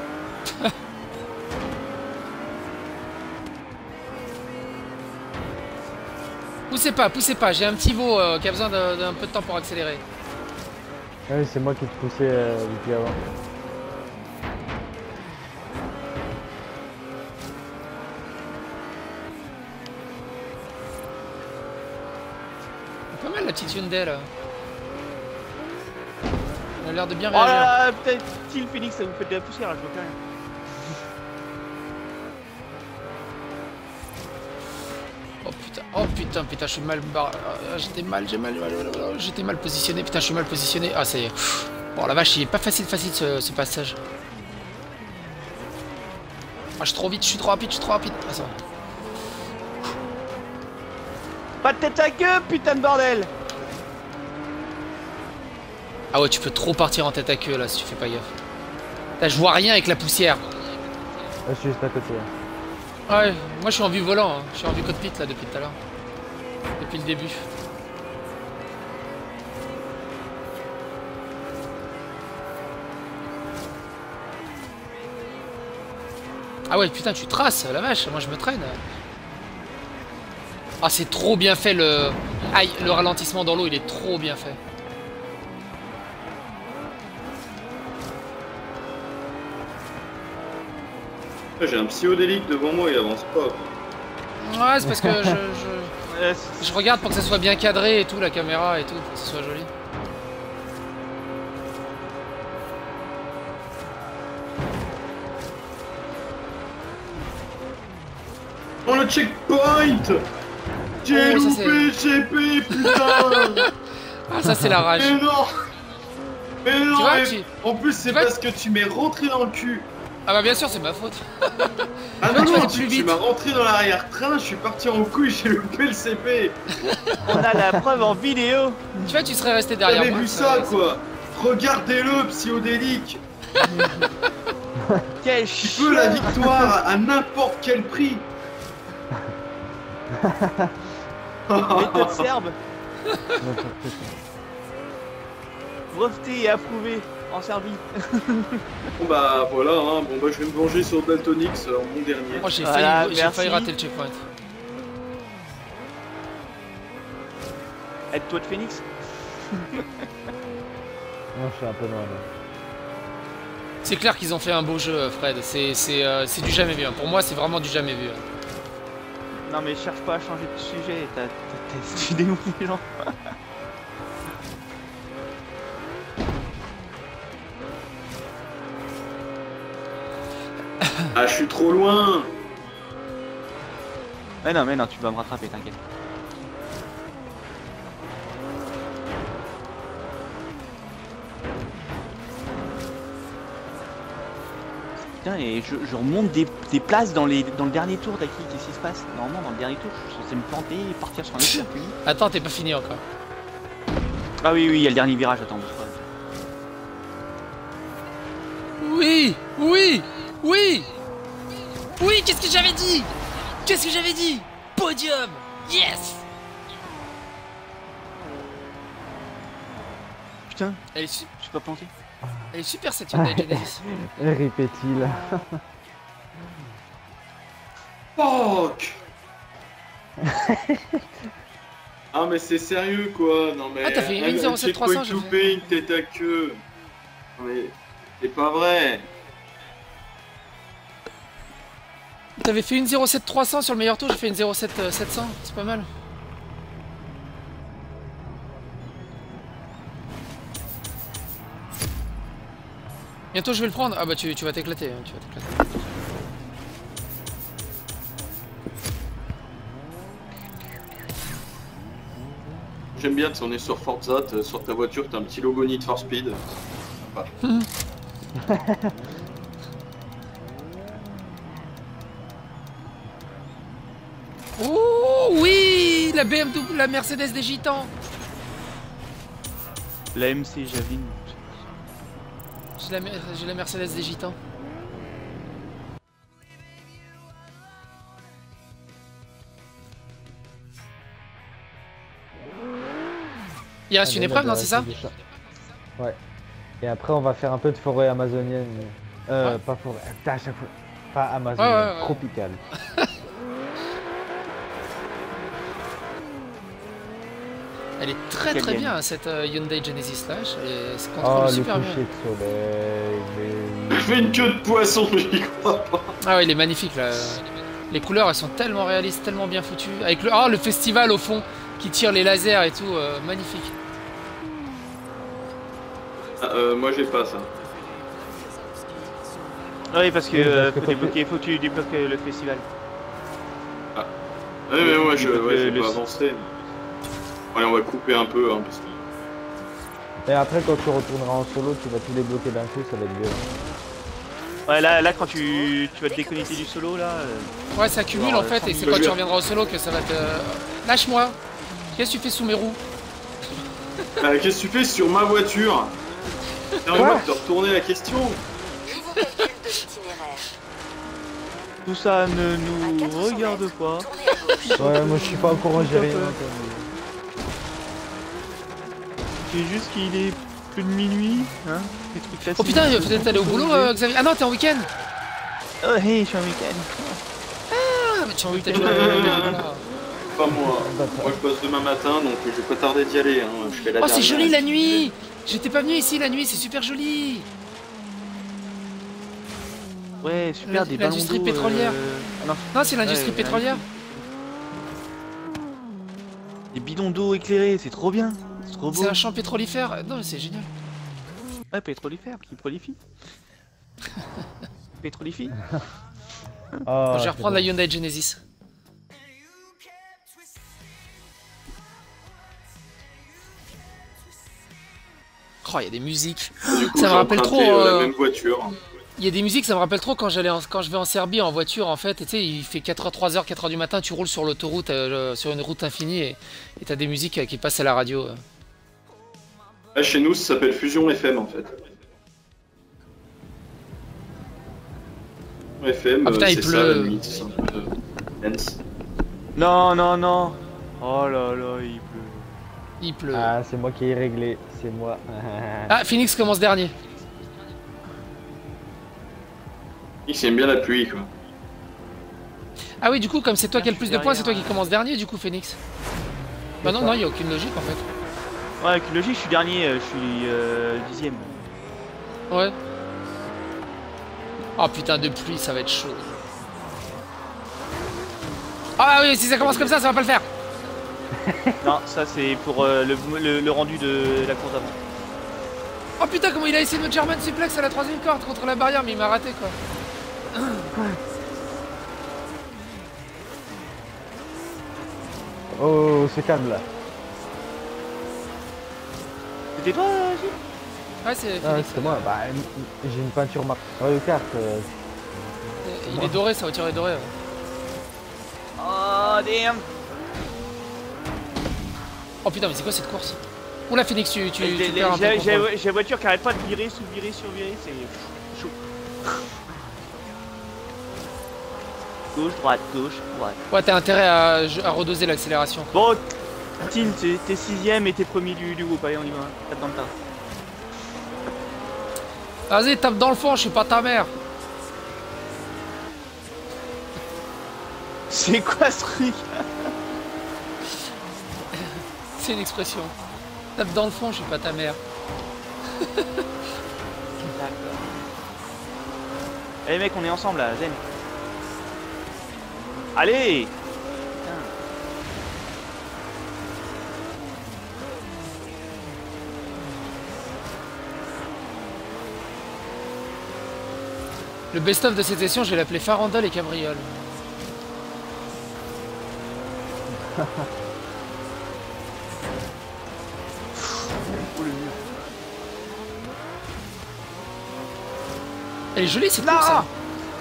Poussez pas, j'ai un petit veau qui a besoin d'un peu de temps pour accélérer. Oui, c'est moi qui te poussais depuis avant. Pas mal la petite Hyundai là. Elle a l'air de bien Oh là réagir. là, peut-être si le Phoenix ça vous fait de la poussière là, je vois plus rien. Oh putain, je suis mal j'étais mal positionné, putain je suis mal positionné. Ah ça y est. Bon la vache, il est pas facile ce passage. Ah je suis trop vite, je suis trop rapide. Ah ça va. Pas de tête à queue, putain de bordel! Ah ouais, tu peux trop partir en tête à queue là si tu fais pas gaffe. Là je vois rien avec la poussière. Ah, je suis juste à côté. Ouais, moi je suis en vue volant, hein. Je suis en vue cockpit là depuis tout à l'heure. Depuis le début. Ah ouais putain tu traces, la vache, moi je me traîne. Ah c'est trop bien fait le... Aïe, le ralentissement dans l'eau il est trop bien fait. J'ai un psychodélique devant moi, il avance pas. Ouais c'est parce que Ouais, je regarde pour que ça soit bien cadré et tout, la caméra et tout, pour que ça soit joli. Oh le checkpoint! J'ai Oh, ça, loupé GP, putain! Ah ça c'est la rage. Mais non! Mais non! Tu vois, mais en plus c'est vois- parce que tu m'es rentré dans le cul! Ah bah bien sûr c'est ma faute. Ah vois, non, tu vas non, aller plus tu vite. m'as rentré dans l'arrière-train, je suis parti en couille, j'ai loupé le CP! on a la preuve en vidéo! Tu vois tu serais resté derrière T'avais moi. vu ça quoi? Regardez-le, psychodélique! Quel Tu veux la chien! victoire à n'importe quel prix! Méthode serbe! Breveté et approuvé en Serbie. Bon bah voilà, hein. Bon bah je vais me venger sur Daltonix en mon dernier. Oh j'ai Voilà, failli, merci. rater le checkpoint. Aide-toi de Phoenix. Non, je suis un peu loin là. C'est clair qu'ils ont fait un beau jeu Fred, c'est du jamais vu. Hein. Pour moi c'est vraiment du jamais vu. Hein. Non mais cherche pas à changer de sujet, tu dénoues les gens. Ah je suis trop loin! Mais non, tu vas me rattraper, t'inquiète. Putain, et je remonte des places dans le dernier tour d'Aki, qu'est-ce qui se passe? Normalement, dans le dernier tour, je suis censé me planter et partir sur un autre circuit. Attends, t'es pas fini encore. Ah oui, il y a le dernier virage, attends. Oui, qu'est-ce que j'avais dit? Podium. Yes. Putain, Elle est, je suis pas planté. elle est super cette Hyundai Genesis. Répète-il. Fuck! Ah mais c'est sérieux quoi, non mais... Ah, t'as fait une 1.07 300, je loupé, une tête à queue. Non mais... C'est pas vrai. T'avais fait une 0.7 300 sur le meilleur tour, j'ai fait une 0.7 700, c'est pas mal. Bientôt je vais le prendre. Ah bah tu vas t'éclater, hein, tu vas t'éclater. J'aime bien, si on est sur Forza, sur ta voiture, t'as un petit logo Need for Speed. Sympa. Oh oui, la BMW, la Mercedes des Gitans. La MC Javelin. J'ai la Mercedes des Gitans. Il reste une épreuve, non, c'est ça? Ouais. Et après, on va faire un peu de forêt amazonienne. Pas forêt. Putain, à chaque fois. Pas amazonienne, tropicale. Elle est très bien cette Hyundai Genesis là. Elle se contrôle super bien. Le coucher de soleil. Je fais une queue de poisson, j'y crois pas. Ah ouais, il est magnifique là. Les couleurs elles sont tellement réalistes, tellement bien foutues. Avec le festival au fond qui tire les lasers et tout, magnifique. Moi j'ai pas ça. Oui, parce que faut que tu débloques le festival. Ah. Ouais, mais moi je peux avancer. Allez, on va couper un peu. Hein, parce que... Et après, quand tu retourneras en solo, tu vas tout débloquer d'un coup, ça va être bien. Ouais, là quand tu vas te déconnecter du solo, là. Ouais, ça cumule en fait, et c'est quand tu reviendras au solo que ça va te. Lâche-moi! Qu'est-ce que tu fais sous mes roues? Qu'est-ce que tu fais sur ma voiture? Permets-moi de te retourner la question. Tout ça ne nous regarde pas. Ouais, moi je suis pas au courant, j'ai rien. C'est juste qu'il est plus de minuit, hein. Des trucs classiques. Oh putain, peut-être aller au boulot, Xavier. Ah non, t'es en week-end. Oh hey, je suis en week-end. Ah, mais tu peux peut-être. Pas moi. Moi je bosse demain matin, donc je vais pas tarder d'y aller. Hein. Je fais la Oh, c'est joli la nuit. J'étais pas venu ici la nuit, c'est super joli. Ouais, super, des ballons d'eau. L'industrie pétrolière. Non, c'est l'industrie pétrolière. Des bidons d'eau éclairés, c'est trop bien. C'est trop beau. C'est un champ pétrolifère. Non, mais c'est génial. Ouais, pétrolifère, qui prolifie. Pétrolifie. Oh, je vais reprendre la Hyundai Genesis. Oh, il y a des musiques. Du coup, ça me rappelle trop. La même voiture. Il y a des musiques, ça me rappelle trop quand je vais en Serbie en voiture en fait. Et tu sais, il fait 4h, 3h, 4h du matin, tu roules sur l'autoroute, sur une route infinie et t'as des musiques qui passent à la radio. Là, chez nous, ça s'appelle Fusion FM en fait. FM, ah putain, il pleut. Ça, la nuit, c'est un peu dance. Non, non, non. Oh là là, il pleut. Il pleut. Ah, c'est moi qui ai réglé, c'est moi. Ah, Phoenix commence dernier. Il aime bien la pluie quoi. Ah oui, du coup, comme c'est toi qui as le plus de points, c'est toi qui commence dernier du coup, Phoenix. Bah non, non, il n'y a aucune logique en fait. Ouais, avec une logique, je suis dernier, je suis 10ème. Ouais. Oh putain de pluie, ça va être chaud. Ah oui, si ça commence comme ça va pas le faire. Non, ça c'est pour le rendu de la course d'avant. Oh putain, comment il a essayé de me German suplex à la 3ème corde contre la barrière, mais il m'a raté quoi. Oh, c'est calme là. C'était toi, Gilles? Ouais, c'est Ah, c'est moi. Bah, j'ai une peinture Mario Kart. Il est doré, sa voiture est dorée. Ouais. Oh damn. Oh putain, mais c'est quoi cette course? Oula, Phoenix, tu perds un peu. J'ai la voiture qui arrête pas de virer, sous-virer, survirer, c'est chaud. Gauche, droite, gauche, droite. Ouais, t'as intérêt à redoser l'accélération. Bon, Tin, t'es 6ème et t'es premier du groupe, allez on y va, tape dans le tas. Vas-y, tape dans le fond, je suis pas ta mère. C'est quoi ce truc? C'est une expression. Tape dans le fond, je suis pas ta mère. D'accord. Allez mec, on est ensemble là, zen. Allez. Le best-of de cette session, je vais l'appeler Farandole et Cabriole. Oh, le mur. Elle est jolie cette Là course. Hein.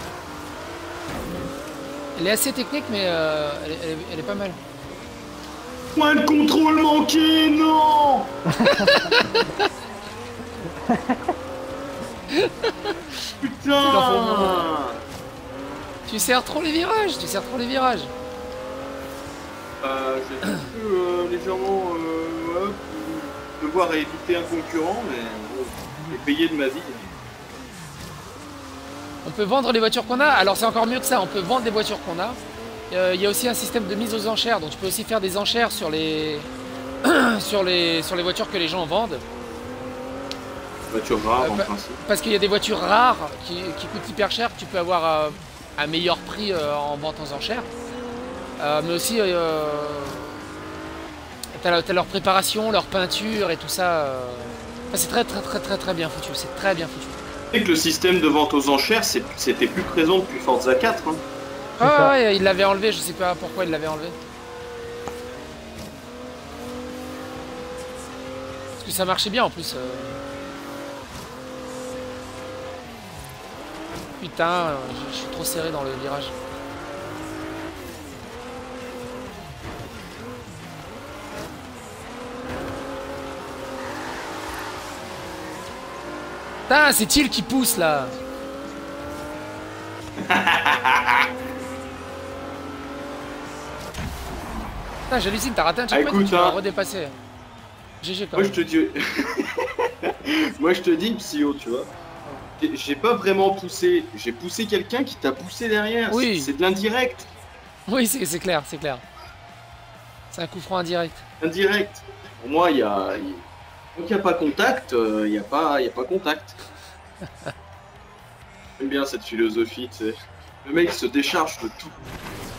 Elle est assez technique, mais elle est pas mal. Point de contrôle manqué, non. Putain. Tu serres trop les virages, J'ai un peu légèrement devoir éviter un concurrent, mais j'ai payé de ma vie. On peut vendre les voitures qu'on a. Alors c'est encore mieux que ça, on peut vendre des voitures qu'on a. Il y a aussi un système de mise aux enchères, donc tu peux aussi faire des enchères sur les sur les voitures que les gens vendent. Voiture rare en principe. Parce qu'il y a des voitures rares qui coûtent hyper cher, que tu peux avoir à meilleur prix en vente aux enchères. Mais aussi t'as leur préparation, leur peinture et tout ça. Enfin, c'est très bien foutu, c'est très bien foutu. Tu sais que le système de vente aux enchères, c'était plus présent depuis Forza 4. Hein. Ah ouais, il l'avait enlevé, je sais pas pourquoi il l'avait enlevé. Parce que ça marchait bien en plus. Putain, je suis trop serré dans le virage. Putain, c'est Thiel qui pousse là. Putain, j'hallucine, t'as raté un checkpoint, tu vas redépasser. GG quand même. Moi je te dis... Moi je te dis, Psyo, tu vois. J'ai pas vraiment poussé. J'ai poussé quelqu'un qui t'a poussé derrière. Oui. C'est de l'indirect. Oui, c'est clair, c'est clair. C'est un coup franc indirect. Indirect. Pour moi, il y a... Tant qu'il n'y a pas contact, il n'y a pas contact. J'aime bien cette philosophie, tu sais. Le mec se décharge de tout.